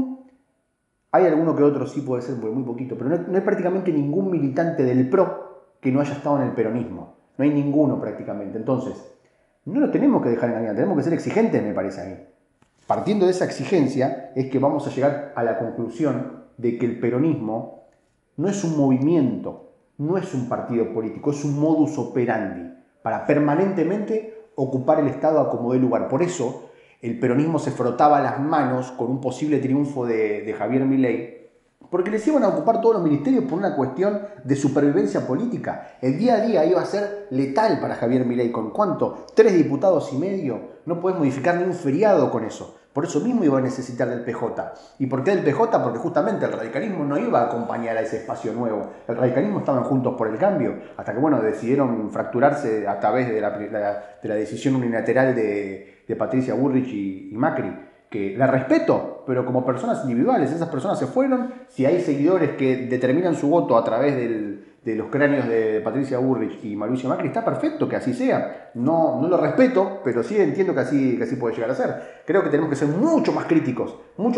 hay alguno que otro sí puede ser, muy poquito, pero no hay prácticamente ningún militante del PRO que no haya estado en el peronismo. No hay ninguno prácticamente. Entonces, no lo tenemos que dejar engañar, tenemos que ser exigentes, me parece a mí. Partiendo de esa exigencia es que vamos a llegar a la conclusión de que el peronismo no es un movimiento, no es un partido político, es un modus operandi para permanentemente ocupar el Estado a como dé lugar. Por eso el peronismo se frotaba las manos con un posible triunfo de Javier Milei, porque les iban a ocupar todos los ministerios por una cuestión de supervivencia política. El día a día iba a ser letal para Javier Milei. ¿Con cuánto? 3 diputados y medio. No podés modificar ni un feriado con eso. Por eso mismo iba a necesitar del PJ. ¿Y por qué del PJ? Porque justamente el radicalismo no iba a acompañar a ese espacio nuevo. El radicalismo estaban juntos por el cambio, hasta que bueno, decidieron fracturarse a través de la decisión unilateral de Patricia Bullrich y Macri. Que la respeto, pero como personas individuales, esas personas se fueron. Si hay seguidores que determinan su voto a través de los cráneos de Patricia Bullrich y Mauricio Macri, está perfecto que así sea. No lo respeto, pero sí entiendo que así puede llegar a ser. Creo que tenemos que ser mucho más críticos,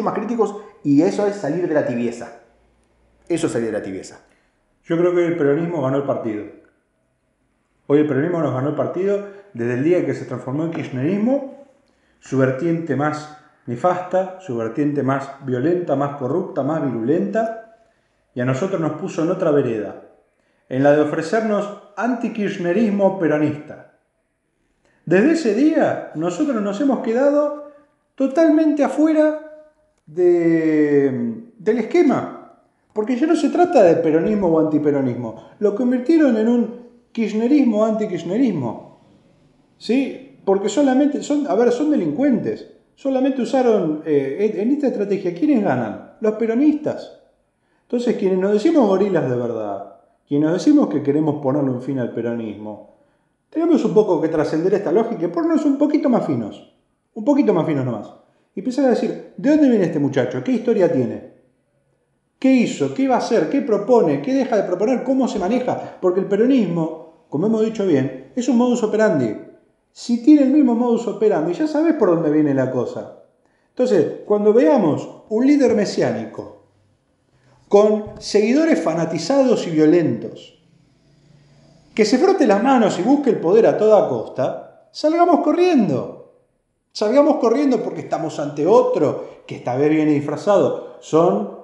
y eso es salir de la tibieza. Eso es salir de la tibieza. Yo creo que el peronismo ganó el partido. Hoy el peronismo nos ganó el partido desde el día que se transformó en kirchnerismo, su vertiente más nefasta, su vertiente más violenta, más corrupta, más virulenta, y a nosotros nos puso en otra vereda, en la de ofrecernos antikirchnerismo peronista. Desde ese día nosotros nos hemos quedado totalmente afuera del esquema, porque ya no se trata de peronismo o antiperonismo, lo convirtieron en un kirchnerismo o antikirchnerismo, ¿sí? Porque solamente son delincuentes. Solamente usaron en esta estrategia, ¿quiénes ganan? Los peronistas. Entonces, quienes nos decimos gorilas de verdad, quienes nos decimos que queremos ponerle un fin al peronismo, tenemos un poco que trascender esta lógica y ponernos un poquito más finos nomás. Y empezar a decir, ¿de dónde viene este muchacho? ¿Qué historia tiene? ¿Qué hizo? ¿Qué va a hacer? ¿Qué propone? ¿Qué deja de proponer? ¿Cómo se maneja? Porque el peronismo, como hemos dicho bien, es un modus operandi. Si tiene el mismo modus operandi, ya sabes por dónde viene la cosa. Entonces, cuando veamos un líder mesiánico con seguidores fanatizados y violentos, que se frote las manos y busque el poder a toda costa, salgamos corriendo. Salgamos corriendo porque estamos ante otro que esta vez viene disfrazado. Son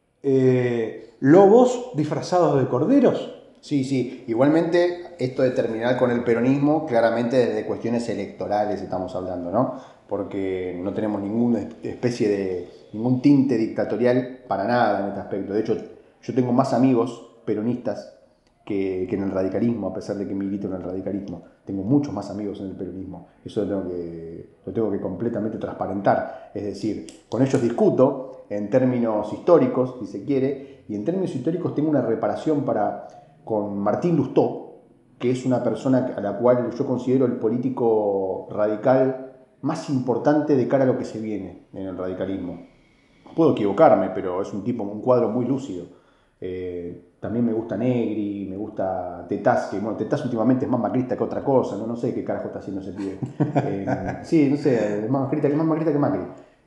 lobos disfrazados de corderos. Sí. Igualmente, esto de terminar con el peronismo, claramente desde cuestiones electorales estamos hablando, ¿no? Porque no tenemos ninguna especie de, ningún tinte dictatorial para nada en este aspecto. De hecho, yo tengo más amigos peronistas que en el radicalismo, a pesar de que milito en el radicalismo. Tengo muchos más amigos en el peronismo. Eso lo tengo que completamente transparentar. Es decir, con ellos discuto en términos históricos, si se quiere, y en términos históricos tengo una reparación con Martín Lustó, que es una persona a la cual yo considero el político radical más importante de cara a lo que se viene en el radicalismo. Puedo equivocarme, pero es un cuadro muy lúcido. También me gusta Negri, me gusta Tetaz, que bueno, Tetaz últimamente es más macrista que otra cosa, no sé qué carajo está haciendo ese pibe. Sí, no sé, es más macrista que Macri.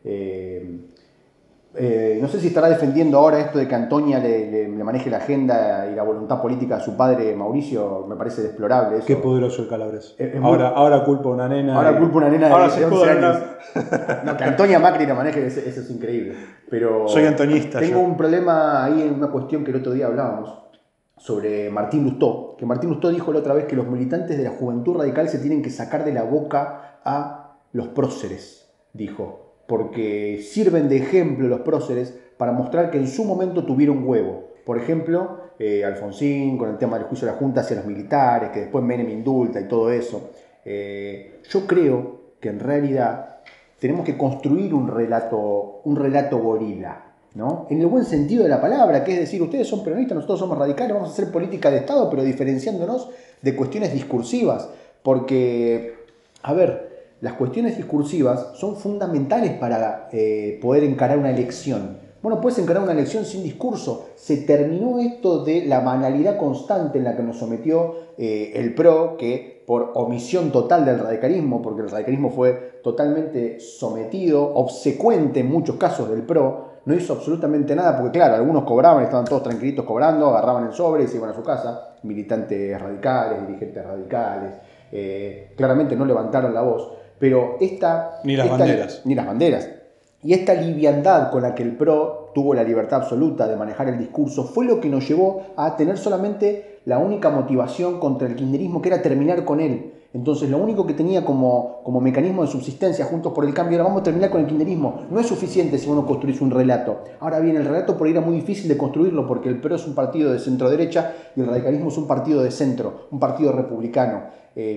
No sé si estará defendiendo ahora esto de que Antonia le maneje la agenda y la voluntad política a su padre Mauricio. Me parece deplorable eso. Qué poderoso el Calabres. Ahora culpa a una nena. Ahora culpa a una nena ahora de 11 años. No, que Antonia Macri la maneje, eso es increíble. Pero soy antonista. Tengo un problema ahí en una cuestión que el otro día hablábamos sobre Martín Lustó. Que Martín Lustó dijo la otra vez que los militantes de la Juventud Radical se tienen que sacar de la boca a los próceres, dijo. Porque sirven de ejemplo los próceres para mostrar que en su momento tuvieron huevo. Por ejemplo, Alfonsín con el tema del juicio de la Junta hacia los militares, que después Menem indulta y todo eso. Yo creo que en realidad tenemos que construir un relato gorila, ¿no? En el buen sentido de la palabra, que es decir, ustedes son peronistas, nosotros somos radicales, vamos a hacer política de Estado, pero diferenciándonos de cuestiones discursivas. Porque, a ver, las cuestiones discursivas son fundamentales para poder encarar una elección. Bueno, puedes encarar una elección sin discurso. Se terminó esto de la banalidad constante en la que nos sometió el PRO, que por omisión total del radicalismo, porque el radicalismo fue totalmente sometido, obsecuente en muchos casos del PRO, no hizo absolutamente nada, porque claro, algunos cobraban, estaban todos tranquilitos cobrando, agarraban el sobre y se iban a su casa, militantes radicales, dirigentes radicales, claramente no levantaron la voz. Pero Ni las banderas. Ni las banderas. Y esta liviandad con la que el PRO tuvo la libertad absoluta de manejar el discurso fue lo que nos llevó a tener solamente la única motivación contra el kirchnerismo, que era terminar con él. Entonces lo único que tenía como mecanismo de subsistencia Juntos por el Cambio era: vamos a terminar con el kirchnerismo. No es suficiente si uno construís un relato. Ahora bien, el relato por ahí era muy difícil de construirlo, porque el PRO es un partido de centro-derecha y el radicalismo es un partido de centro, un partido republicano.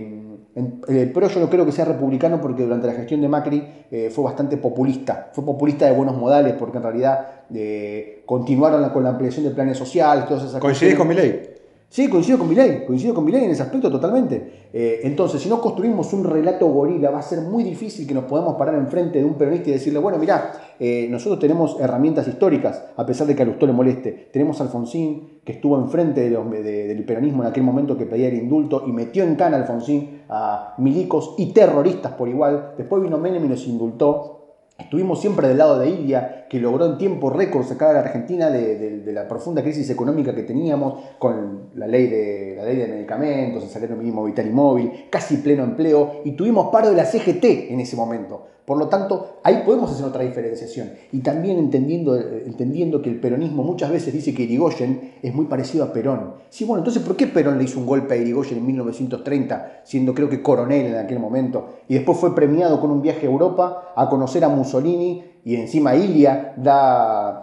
El PRO yo no creo que sea republicano, porque durante la gestión de Macri fue bastante populista. Fue populista de buenos modales, porque en realidad continuaron con la ampliación de planes sociales, todas esas cosas. ¿Coincidís con Milei? Sí, coincido con Milei en ese aspecto totalmente. Entonces, si no construimos un relato gorila, va a ser muy difícil que nos podamos parar enfrente de un peronista y decirle: bueno, mirá, nosotros tenemos herramientas históricas, a pesar de que a Lustó le moleste. Tenemos a Alfonsín, que estuvo enfrente del peronismo en aquel momento, que pedía el indulto y metió en cana a Alfonsín a milicos y terroristas por igual. Después vino Menem y nos indultó. Estuvimos siempre del lado de Ilia, que logró en tiempo récord sacar a la Argentina de la profunda crisis económica que teníamos, con la ley de medicamentos, el salario mínimo vital y móvil, casi pleno empleo, y tuvimos paro de la CGT en ese momento. Por lo tanto, ahí podemos hacer otra diferenciación. Y también entendiendo que el peronismo muchas veces dice que Irigoyen es muy parecido a Perón. Sí, bueno, entonces ¿por qué Perón le hizo un golpe a Irigoyen en 1930, siendo creo que coronel en aquel momento? Y después fue premiado con un viaje a Europa a conocer a Mussolini, y encima Ilia da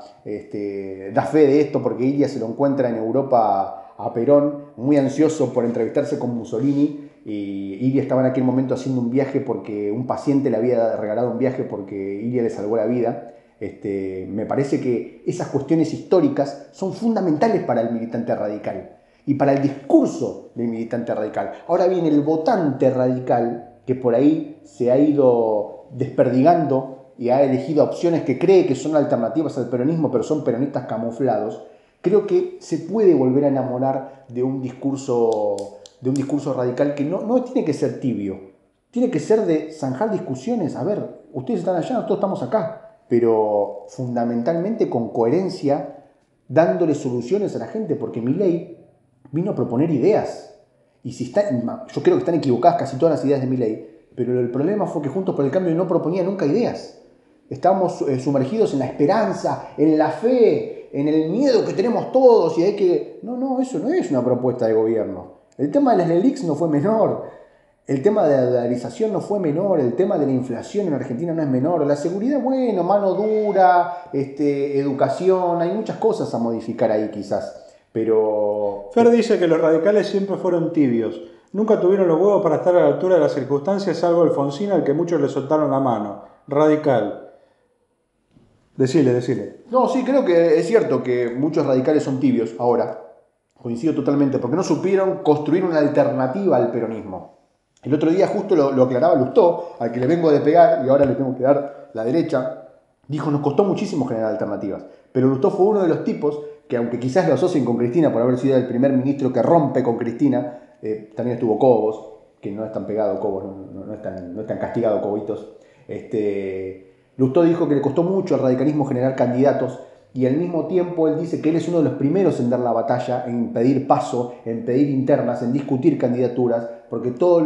fe de esto, porque Ilia se lo encuentra en Europa a Perón, muy ansioso por entrevistarse con Mussolini. Y Ilia estaba en aquel momento haciendo un viaje porque un paciente le había regalado un viaje porque Ilia le salvó la vida. Me parece que esas cuestiones históricas son fundamentales para el militante radical y para el discurso del militante radical. Ahora bien, el votante radical, que por ahí se ha ido desperdigando y ha elegido opciones que cree que son alternativas al peronismo, pero son peronistas camuflados, creo que se puede volver a enamorar de un discurso radical que no tiene que ser tibio, tiene que ser de zanjar discusiones. A ver, ustedes están allá, nosotros estamos acá, pero fundamentalmente con coherencia, dándole soluciones a la gente, porque Milei vino a proponer ideas. Y yo creo que están equivocadas casi todas las ideas de Milei, pero el problema fue que Juntos por el Cambio no proponía nunca ideas. Estábamos sumergidos en la esperanza, en la fe, en el miedo que tenemos todos, y hay que... No, eso no es una propuesta de gobierno. El tema de las LELIQs no fue menor, el tema de la dolarización no fue menor, el tema de la inflación en Argentina no es menor, la seguridad, bueno, mano dura, educación, hay muchas cosas a modificar ahí quizás, pero... Fer dice que los radicales siempre fueron tibios, nunca tuvieron los huevos para estar a la altura de las circunstancias, salvo Alfonsín, al que muchos le soltaron la mano. Radical. Decile. No, sí, creo que es cierto que muchos radicales son tibios ahora. Coincido totalmente, porque no supieron construir una alternativa al peronismo. El otro día justo lo aclaraba Lustó, al que le vengo de pegar y ahora le tengo que dar la derecha. Dijo: nos costó muchísimo generar alternativas. Pero Lustó fue uno de los tipos que, aunque quizás lo asocien con Cristina por haber sido el primer ministro que rompe con Cristina, también estuvo Cobos, que no es tan pegado Cobos, no es tan castigado Cobitos. Lustó dijo que le costó mucho al radicalismo generar candidatos, y al mismo tiempo él dice que él es uno de los primeros en dar la batalla, en pedir paso, en pedir internas, en discutir candidaturas, porque todos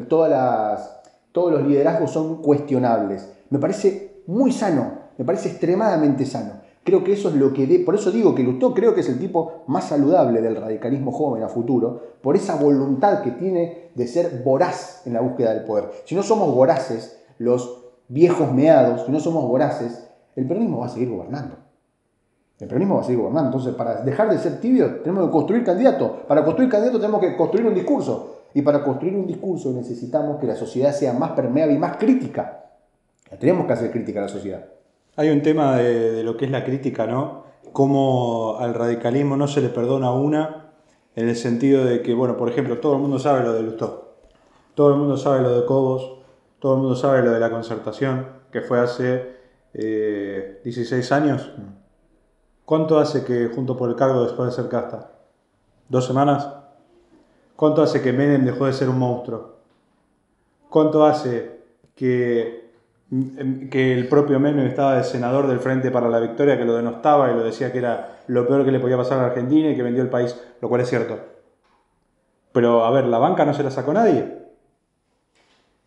los liderazgos son cuestionables. Me parece muy sano, me parece extremadamente sano. Creo que eso es lo que... Por eso digo que Lustó creo que es el tipo más saludable del radicalismo joven a futuro, por esa voluntad que tiene de ser voraz en la búsqueda del poder. Si no somos voraces, los viejos meados, si no somos voraces, el peronismo va a seguir gobernando. Entonces, para dejar de ser tibios, tenemos que construir candidatos. Para construir candidatos tenemos que construir un discurso. Y para construir un discurso necesitamos que la sociedad sea más permeable y más crítica. Tenemos que hacer crítica a la sociedad. Hay un tema de lo que es la crítica, ¿no? Cómo al radicalismo no se le perdona una, en el sentido de que, bueno, por ejemplo, todo el mundo sabe lo de Lustó. Todo el mundo sabe lo de Cobos. Todo el mundo sabe lo de la Concertación, que fue hace 16 años. ¿Cuánto hace que Juntos por el Cargo dejó de ser casta? ¿2 semanas? ¿Cuánto hace que Menem dejó de ser un monstruo? ¿Cuánto hace que el propio Menem estaba de senador del Frente para la Victoria, que lo denostaba y lo decía que era lo peor que le podía pasar a la Argentina y que vendió el país? Lo cual es cierto. Pero, a ver, ¿la banca no se la sacó nadie?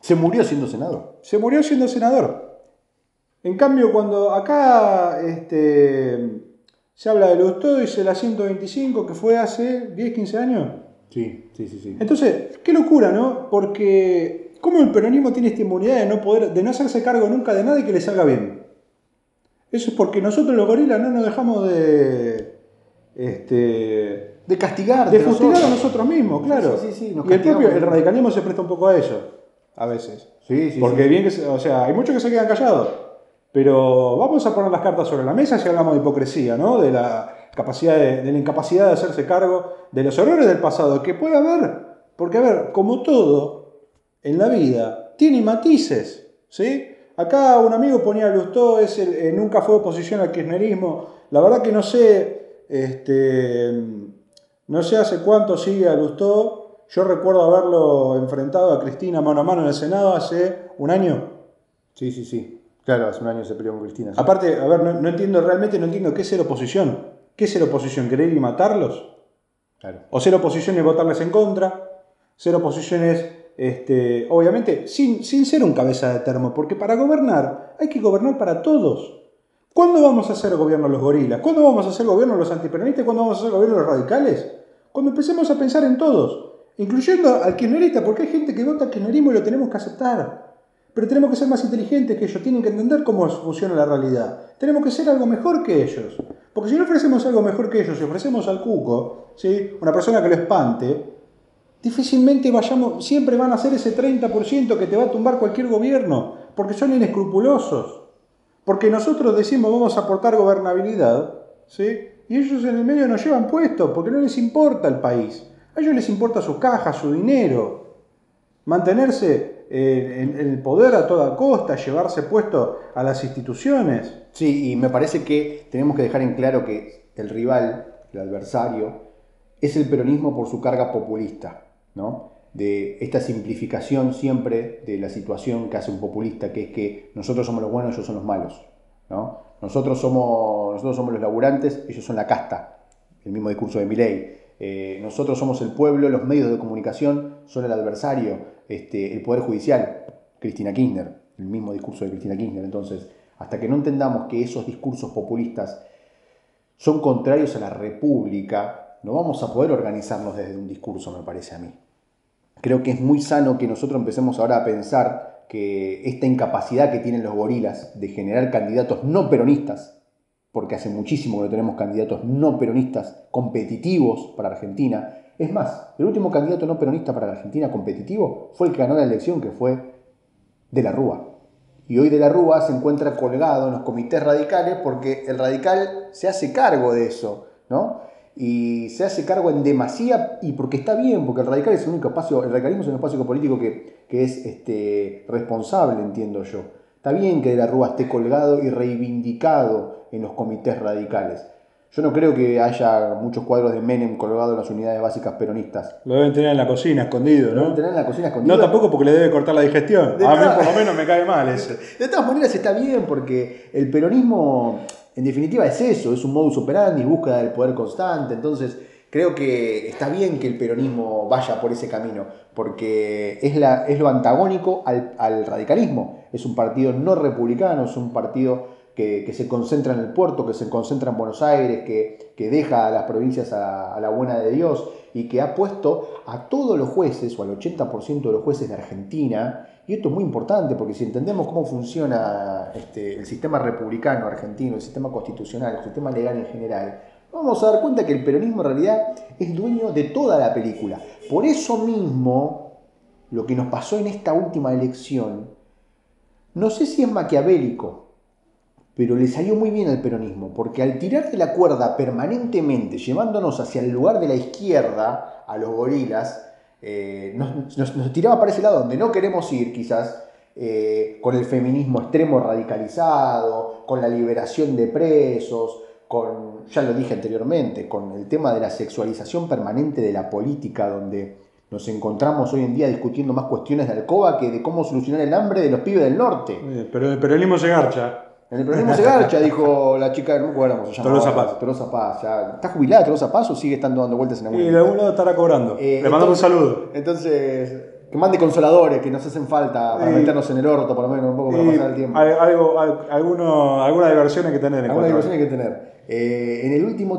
Se murió siendo senador. Se murió siendo senador. En cambio, cuando acá se habla de Lustó, dice la 125, que fue hace 10, 15 años. Sí. Entonces, qué locura, ¿no? Porque ¿cómo el peronismo tiene esta inmunidad de no hacerse cargo nunca de nada y que le salga bien? Eso es porque nosotros los gorilas no nos dejamos de castigar. De fustigar a nosotros mismos, claro. Sí, y el radicalismo se presta un poco a eso, a veces. Sí. Porque bien que, o sea, hay muchos que se quedan callados. Pero vamos a poner las cartas sobre la mesa si hablamos de hipocresía, ¿no? De la capacidad de la incapacidad de hacerse cargo de los errores del pasado, que puede haber. Porque, a ver, como todo en la vida, tiene matices, ¿sí? Acá un amigo ponía Lustó, nunca fue oposición al kirchnerismo. La verdad que no sé, no sé hace cuánto sigue a Lustó. Yo recuerdo haberlo enfrentado a Cristina mano a mano en el Senado hace un año. Sí. Claro, hace un año se peleó con Cristina. ¿Sí? Aparte, a ver, realmente no entiendo qué es ser oposición. ¿Qué es ser oposición? ¿Querer ir y matarlos? Claro. ¿O ser oposición es votarles en contra? Ser oposición es, obviamente, sin ser un cabeza de termo, porque para gobernar hay que gobernar para todos. ¿Cuándo vamos a hacer gobierno los gorilas? ¿Cuándo vamos a hacer gobierno los antiperonistas? ¿Cuándo vamos a hacer gobierno los radicales? Cuando empecemos a pensar en todos, incluyendo al kirchnerista, porque hay gente que vota al kirchnerismo y lo tenemos que aceptar. Pero tenemos que ser más inteligentes que ellos, tienen que entender cómo funciona la realidad. Tenemos que ser algo mejor que ellos. Porque si no ofrecemos algo mejor que ellos, si ofrecemos al cuco, ¿sí? Una persona que lo espante, difícilmente siempre van a ser ese 30% que te va a tumbar cualquier gobierno, porque son inescrupulosos. Porque nosotros decimos vamos a aportar gobernabilidad, ¿sí? Y ellos en el medio nos llevan puestos, porque no les importa el país. A ellos les importa su caja, su dinero. Mantenerse en el poder a toda costa, llevarse puesto a las instituciones. Sí, y me parece que tenemos que dejar en claro que el rival, el adversario, es el peronismo por su carga populista, ¿no? De esta simplificación siempre de la situación que hace un populista, que es que nosotros somos los buenos, ellos son los malos, ¿no? Nosotros somos los laburantes, ellos son la casta, el mismo discurso de Milei. Nosotros somos el pueblo, los medios de comunicación son el adversario, el Poder Judicial, Cristina Kirchner, el mismo discurso de Cristina Kirchner. Entonces, hasta que no entendamos que esos discursos populistas son contrarios a la República, no vamos a poder organizarnos desde un discurso, me parece a mí. Creo que es muy sano que nosotros empecemos ahora a pensar que esta incapacidad que tienen los gorilas de generar candidatos no peronistas, porque hace muchísimo que no tenemos candidatos no peronistas competitivos para Argentina. Es más, el último candidato no peronista para Argentina competitivo fue el que ganó la elección, que fue De la Rúa. Y hoy De la Rúa se encuentra colgado en los comités radicales porque el radical se hace cargo de eso, ¿no? Y se hace cargo en demasía, y porque está bien, porque el radical es el único espacio, el radicalismo es un espacio político que es responsable, entiendo yo. Está bien que De la Rúa esté colgado y reivindicado en los comités radicales. Yo no creo que haya muchos cuadros de Menem colgados en las unidades básicas peronistas. Lo deben tener en la cocina escondido, ¿no? Lo deben tener en la cocina escondido. No, tampoco porque le debe cortar la digestión. A mí por lo menos me cae mal ese. De todas maneras está bien, porque el peronismo en definitiva es eso, es un modus operandi, búsqueda del poder constante. Entonces creo que está bien que el peronismo vaya por ese camino, porque es lo antagónico al radicalismo. Es un partido no republicano, es un partido que se concentra en el puerto, que se concentra en Buenos Aires, que deja a las provincias a la buena de Dios, y que ha puesto a todos los jueces, o al 80% de los jueces de Argentina, y esto es muy importante, porque si entendemos cómo funciona el sistema republicano argentino, el sistema constitucional, el sistema legal en general, vamos a dar cuenta que el peronismo en realidad es dueño de toda la película. Por eso mismo, lo que nos pasó en esta última elección, no sé si es maquiavélico, pero le salió muy bien al peronismo, porque al tirar de la cuerda permanentemente, llevándonos hacia el lugar de la izquierda, a los gorilas, nos tiraba para ese lado donde no queremos ir, quizás, con el feminismo extremo radicalizado, con la liberación de presos, con, ya lo dije anteriormente, con el tema de la sexualización permanente de la política, donde nos encontramos hoy en día discutiendo más cuestiones de alcoba que de cómo solucionar el hambre de los pibes del norte. Pero el peronismo se garcha. En el peronismo se garcha, dijo la chica, no recuerdo cómo se llama. Tolosa Paz. Tolosa Paz. Ya, ¿está jubilada Tolosa Paz o sigue estando dando vueltas en la Y de algún lado estará cobrando. Le mandamos un saludo. Entonces, Que mande consoladores, que nos hacen falta para meternos en el orto, por lo menos, un poco para pasar el tiempo. Alguna diversión hay que tener. Alguna diversión hay que tener. En el último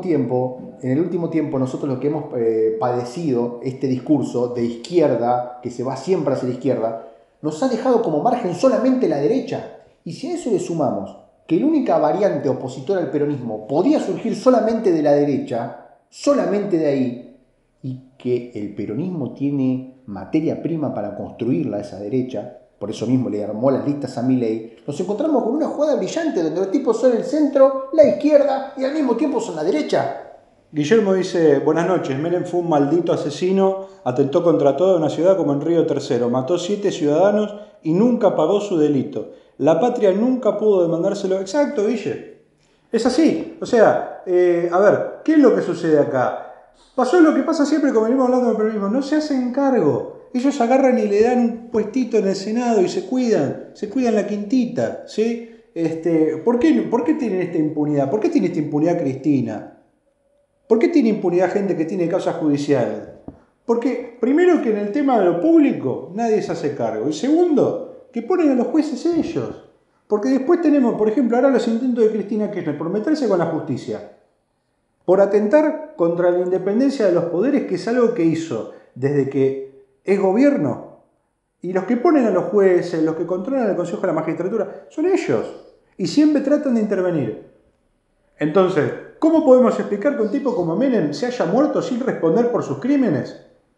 tiempo nosotros lo que hemos padecido, este discurso de izquierda, que se va siempre hacia la izquierda, nos ha dejado como margen solamente la derecha. Y si a eso le sumamos que la única variante opositora al peronismo podía surgir solamente de la derecha, solamente de ahí, y que el peronismo tiene materia prima para construirla, esa derecha, por eso mismo le armó las listas a Milei, nos encontramos con una jugada brillante donde los tipos son el centro, la izquierda y al mismo tiempo son la derecha. Guillermo dice, buenas noches, Menem fue un maldito asesino, atentó contra toda una ciudad como en Río Tercero, mató 7 ciudadanos y nunca pagó su delito. La patria nunca pudo demandárselo. Exacto, Guille. Es así. O sea, a ver, ¿qué es lo que sucede acá? Pasó lo que pasa siempre como venimos hablando del peronismo, no se hacen cargo. Ellos agarran y le dan un puestito en el Senado y se cuidan la quintita, ¿sí? ¿Por qué tienen esta impunidad? ¿Por qué tiene esta impunidad Cristina? ¿Por qué tiene impunidad gente que tiene causas judiciales? Porque, primero, que en el tema de lo público nadie se hace cargo. Y segundo, que ponen a los jueces ellos. Porque después tenemos, por ejemplo, ahora los intentos de Cristina Kirchner por meterse con la justicia, por atentar contra la independencia de los poderes, que es algo que hizo desde que es gobierno. Y los que ponen a los jueces, los que controlan el Consejo de la Magistratura, son ellos. Y siempre tratan de intervenir. Entonces, ¿cómo podemos explicar que un tipo como Menem se haya muerto sin responder por sus crímenes?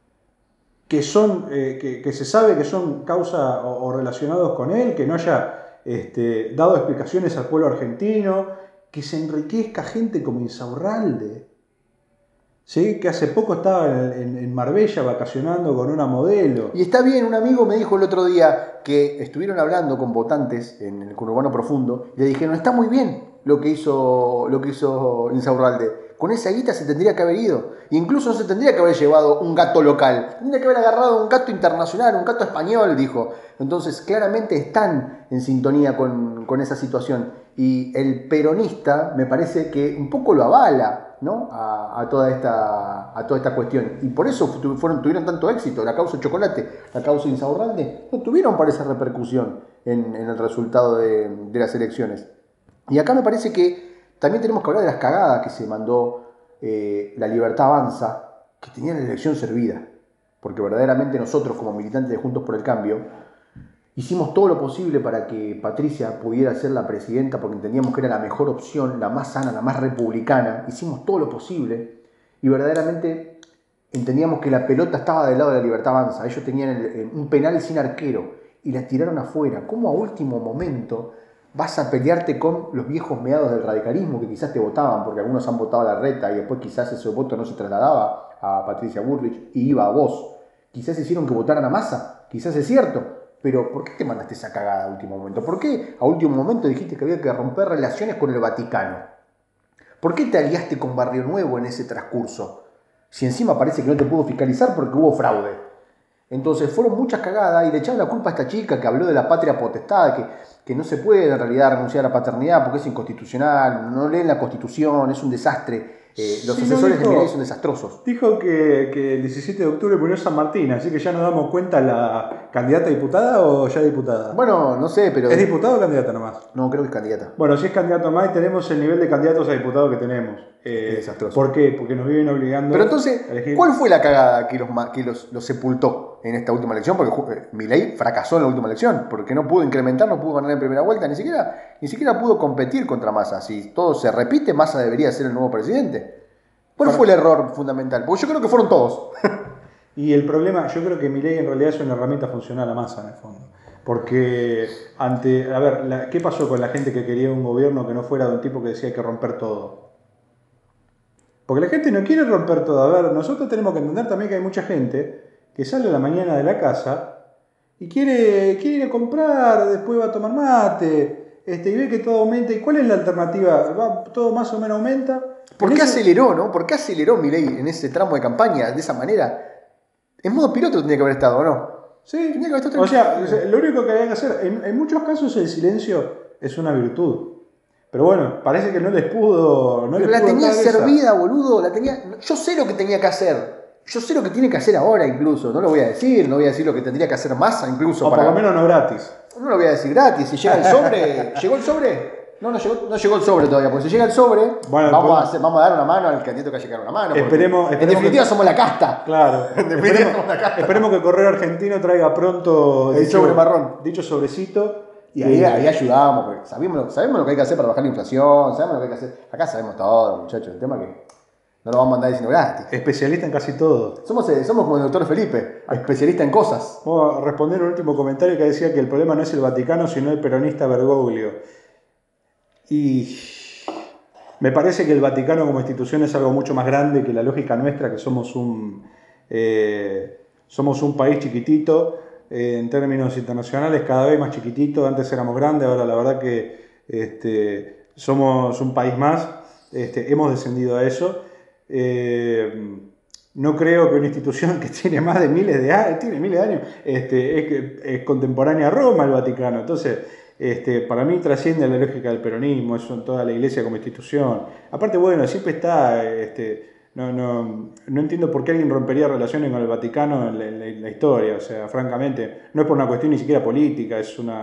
Que se sabe que son causa o relacionados con él, que no haya dado explicaciones al pueblo argentino, que se enriquezca gente como Insaurralde, ¿sí? Que hace poco estaba en Marbella vacacionando con una modelo. Y está bien, un amigo me dijo el otro día que estuvieron hablando con votantes en el conurbano profundo y le dijeron, está muy bien lo que hizo Insaurralde. Con esa guita se tendría que haber ido. Incluso no se tendría que haber llevado un gato local. Tendría que haber agarrado un gato internacional, un gato español, dijo. Entonces, claramente están en sintonía con esa situación. Y el peronista me parece que un poco lo avala, ¿no? a toda esta cuestión. Y por eso tuvieron tanto éxito. La causa Chocolate, la causa Insaurralde, no tuvieron para esa repercusión en el resultado de las elecciones. Y acá me parece que también tenemos que hablar de las cagadas que se mandó La Libertad Avanza, que tenían la elección servida. Porque verdaderamente nosotros, como militantes de Juntos por el Cambio, hicimos todo lo posible para que Patricia pudiera ser la presidenta, porque entendíamos que era la mejor opción, la más sana, la más republicana. Hicimos todo lo posible y verdaderamente entendíamos que la pelota estaba del lado de La Libertad Avanza. Ellos tenían un penal sin arquero y la tiraron afuera. ¿Cómo a último momento vas a pelearte con los viejos meados del radicalismo que quizás te votaban, porque algunos han votado a la reta y después quizás ese voto no se trasladaba a Patricia Bullrich y iba a vos? Quizás hicieron que votaran a Massa, quizás es cierto, pero ¿por qué te mandaste esa cagada a último momento? ¿Por qué a último momento dijiste que había que romper relaciones con el Vaticano? ¿Por qué te aliaste con Barrio Nuevo en ese transcurso? Si encima parece que no te pudo fiscalizar porque hubo fraude. Entonces fueron muchas cagadas y le echaron la culpa a esta chica que habló de la patria potestad, que no se puede en realidad renunciar a la paternidad porque es inconstitucional, no leen la Constitución, es un desastre. Los asesores de Milei son desastrosos. Dijo que el 17 de octubre murió San Martín, así que ya nos damos cuenta, ¿la candidata a diputada o ya diputada? Bueno, no sé, pero... ¿Es diputada o candidata nomás? No, creo que es candidata. Bueno, si es candidato más, tenemos el nivel de candidatos a diputados que tenemos. Desastroso. ¿Por qué? Porque nos viven obligando. Pero entonces, a elegir. ¿cuál fue la cagada que los sepultó en esta última elección? Porque Milei fracasó en la última elección, porque no pudo incrementar, no pudo ganar en primera vuelta, ni siquiera pudo competir contra Massa. Si todo se repite, Massa debería ser el nuevo presidente. ¿Cuál fue el error fundamental? Porque yo creo que fueron todos. Y el problema, yo creo que Milei en realidad es una herramienta funcional a Massa en el fondo. Porque ¿qué pasó con la gente que quería un gobierno que no fuera de un tipo que decía hay que romper todo? Porque la gente no quiere romper todo. A ver, nosotros tenemos que entender también que hay mucha gente que sale a la mañana de la casa y quiere ir a comprar, después va a tomar mate, y ve que todo aumenta. ¿Y cuál es la alternativa? Todo más o menos aumenta. ¿Por qué aceleró, no? ¿Por qué aceleró Milei en ese tramo de campaña de esa manera? En modo piloto tendría que haber estado, ¿o no? Sí, tenía que haber estado tranquilo. O sea, lo único que había que hacer, en muchos casos el silencio es una virtud. Pero bueno, parece que no les pudo. Pero la tenía servida, boludo. Yo sé lo que tenía que hacer. Yo sé lo que tiene que hacer ahora incluso, no lo voy a decir, no voy a decir lo que tendría que hacer Massa incluso. O por lo menos no gratis. No lo voy a decir gratis, si llega el sobre, ¿llegó el sobre? No llegó el sobre todavía, porque si llega el sobre, bueno, vamos a dar una mano al candidato que haya llegado una mano. Esperemos en definitiva somos la casta. Claro. Esperemos que Correo Argentino traiga pronto el sobre marrón. Dicho sobrecito. Y ahí ayudamos, porque sabemos lo que hay que hacer para bajar la inflación, sabemos lo que hay que hacer. Acá sabemos todo, muchachos, el tema que no lo vamos a andar diciendo gratis. Especialista en casi todo. Somos como el doctor Felipe, especialista en cosas. Vamos a responder un último comentario que decía que el problema no es el Vaticano, sino el peronista Bergoglio. Y me parece que el Vaticano como institución es algo mucho más grande que la lógica nuestra, que somos un país chiquitito, en términos internacionales cada vez más chiquitito. Antes éramos grandes, ahora la verdad que somos un país más, hemos descendido a eso. No creo que una institución que tiene más de miles de años, es contemporánea a Roma, el Vaticano. Entonces, para mí trasciende la lógica del peronismo, eso en toda la iglesia como institución. Aparte, bueno, siempre está, no entiendo por qué alguien rompería relaciones con el Vaticano en la historia. O sea, francamente, no es por una cuestión ni siquiera política,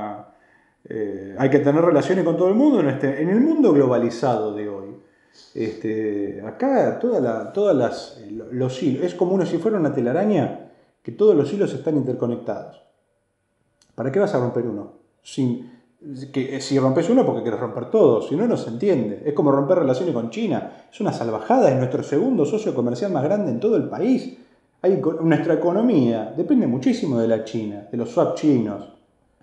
hay que tener relaciones con todo el mundo en el mundo globalizado de hoy. Acá los hilos, es como si fuera una telaraña, que todos los hilos están interconectados. ¿Para qué vas a romper uno? Si rompes uno porque quieres romper todo, si no, no se entiende. Es como romper relaciones con China, es una salvajada, es nuestro segundo socio comercial más grande en todo el país. Nuestra economía depende muchísimo de la China, de los swap chinos,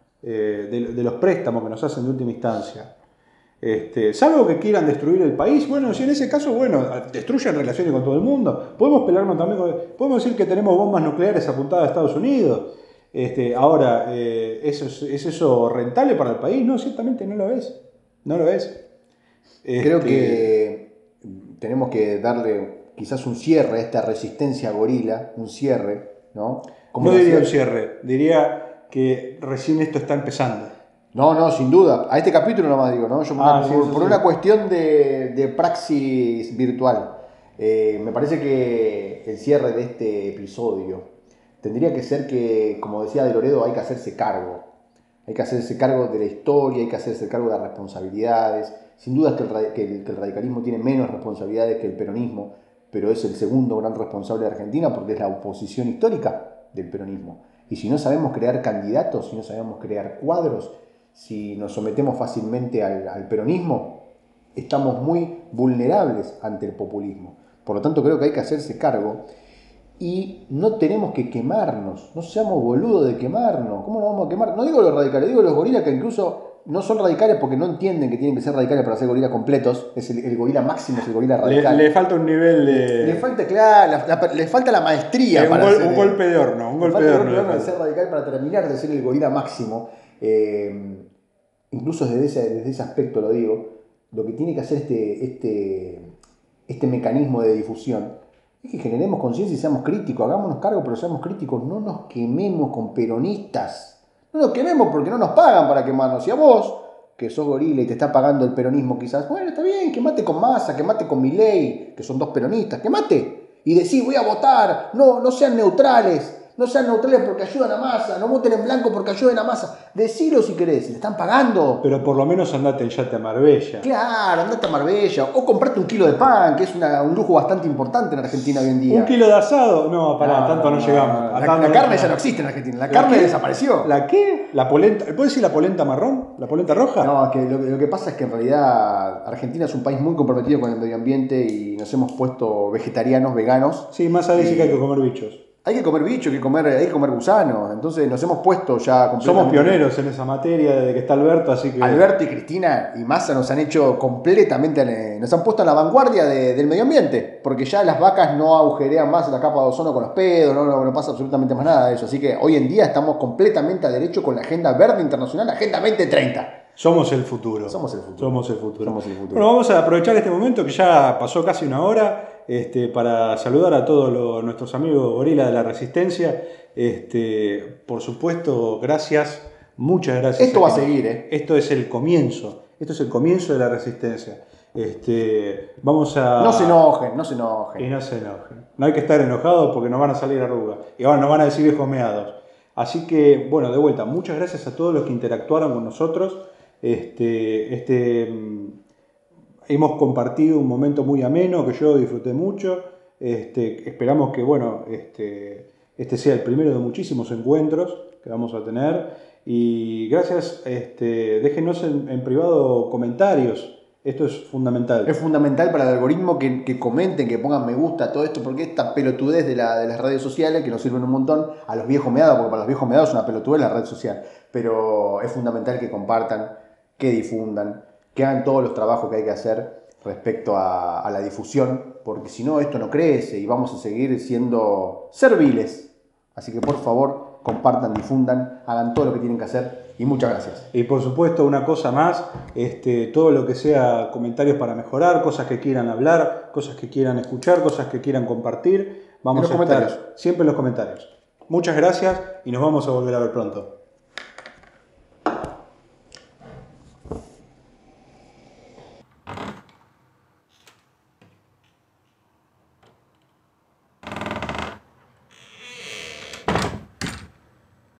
de los préstamos que nos hacen de última instancia. Salvo que quieran destruir el país, bueno, si en ese caso, destruyan relaciones con todo el mundo. Podemos pelearnos también podemos decir que tenemos bombas nucleares apuntadas a Estados Unidos. Ahora, ¿es eso rentable para el país? No, ciertamente no lo es. No lo es. Creo que tenemos que darle quizás un cierre a esta resistencia gorila, un cierre, ¿no? No diría un cierre, diría que recién esto está empezando. No, sin duda. A este capítulo nomás digo, ¿no? Por una cuestión de praxis virtual. Me parece que el cierre de este episodio tendría que ser que, como decía De Loredo, hay que hacerse cargo. Hay que hacerse cargo de la historia, hay que hacerse cargo de las responsabilidades. Sin duda es que el radicalismo tiene menos responsabilidades que el peronismo, pero es el segundo gran responsable de Argentina porque es la oposición histórica del peronismo. Y si no sabemos crear candidatos, si no sabemos crear cuadros, si nos sometemos fácilmente al peronismo, estamos muy vulnerables ante el populismo. Por lo tanto, creo que hay que hacerse cargo y no tenemos que quemarnos. No seamos boludos de quemarnos. ¿Cómo nos vamos a quemar? No digo los radicales, digo los gorilas que incluso no son radicales porque no entienden que tienen que ser radicales para ser gorilas completos. Es el gorila máximo, es el gorila radical. Le falta un nivel de... Le falta, claro, le falta la maestría. Un golpe de horno. Un golpe de horno de ser radical para terminar de ser el gorila máximo. Incluso desde ese aspecto lo digo, lo que tiene que hacer este mecanismo de difusión es que generemos conciencia y seamos críticos, hagámonos cargo, pero seamos críticos, no nos quememos con peronistas, no nos quememos porque no nos pagan para quemarnos. Y a vos, que sos gorila y te está pagando el peronismo quizás, bueno, está bien, quemate con Massa, quemate con Milei, que son dos peronistas, quemate y decís voy a votar, no sean neutrales. No sean neutrales porque ayudan a Massa, no voten en blanco porque ayuden a Massa. Decilo si querés, si le están pagando. Pero por lo menos andate en yate a Marbella. Claro, andate a Marbella. O comprate un kilo de pan, que es un lujo bastante importante en Argentina hoy en día. ¿Un kilo de asado? No, tanto no llegamos. La carne ya no existe en Argentina, la carne desapareció. ¿La qué? ¿La polenta? ¿Puedes decir la polenta marrón? ¿La polenta roja? No, que lo que pasa es que en realidad Argentina es un país muy comprometido con el medio ambiente y nos hemos puesto vegetarianos, veganos. Sí, Massa dice que hay que comer bichos. Hay que comer bicho, hay que comer gusanos. Entonces nos hemos puesto ya completamente... Somos pioneros en esa materia desde que está Alberto, así que... Alberto y Cristina y Massa nos han hecho completamente... Nos han puesto en la vanguardia del medio ambiente. Porque ya las vacas no agujerean más la capa de ozono con los pedos, no pasa absolutamente más nada de eso. Así que hoy en día estamos completamente a derecho con la Agenda Verde Internacional, Agenda 2030. Somos el futuro. Somos el futuro. Somos el futuro. Somos el futuro. Bueno, vamos a aprovechar este momento que ya pasó casi una hora para saludar a todos nuestros amigos gorilas de la Resistencia. Por supuesto, gracias, muchas gracias. Esto va a seguir, ¿eh? Esto es el comienzo. Esto es el comienzo de la Resistencia. Vamos a... No se enojen, no se enojen. Y no se enojen. No hay que estar enojados porque nos van a salir arrugas. Y ahora nos van a decir viejos meados. Así que, bueno, de vuelta, muchas gracias a todos los que interactuaron con nosotros. Hemos compartido un momento muy ameno que yo disfruté mucho. Esperamos que, bueno, este sea el primero de muchísimos encuentros que vamos a tener. Y gracias, déjenos en privado comentarios. Esto es fundamental. Es fundamental para el algoritmo que comenten, que pongan me gusta a todo esto, porque esta pelotudez de las redes sociales, que nos sirven un montón a los viejos meados, porque para los viejos meados es una pelotudez la red social, pero es fundamental que compartan, que difundan, que hagan todos los trabajos que hay que hacer respecto a la difusión, porque si no esto no crece y vamos a seguir siendo serviles. Así que por favor, compartan, difundan, hagan todo lo que tienen que hacer y muchas gracias. Y por supuesto, una cosa más, todo lo que sea comentarios para mejorar, cosas que quieran hablar, cosas que quieran escuchar, cosas que quieran compartir, vamos a estar siempre en los comentarios. Muchas gracias y nos vamos a volver a ver pronto.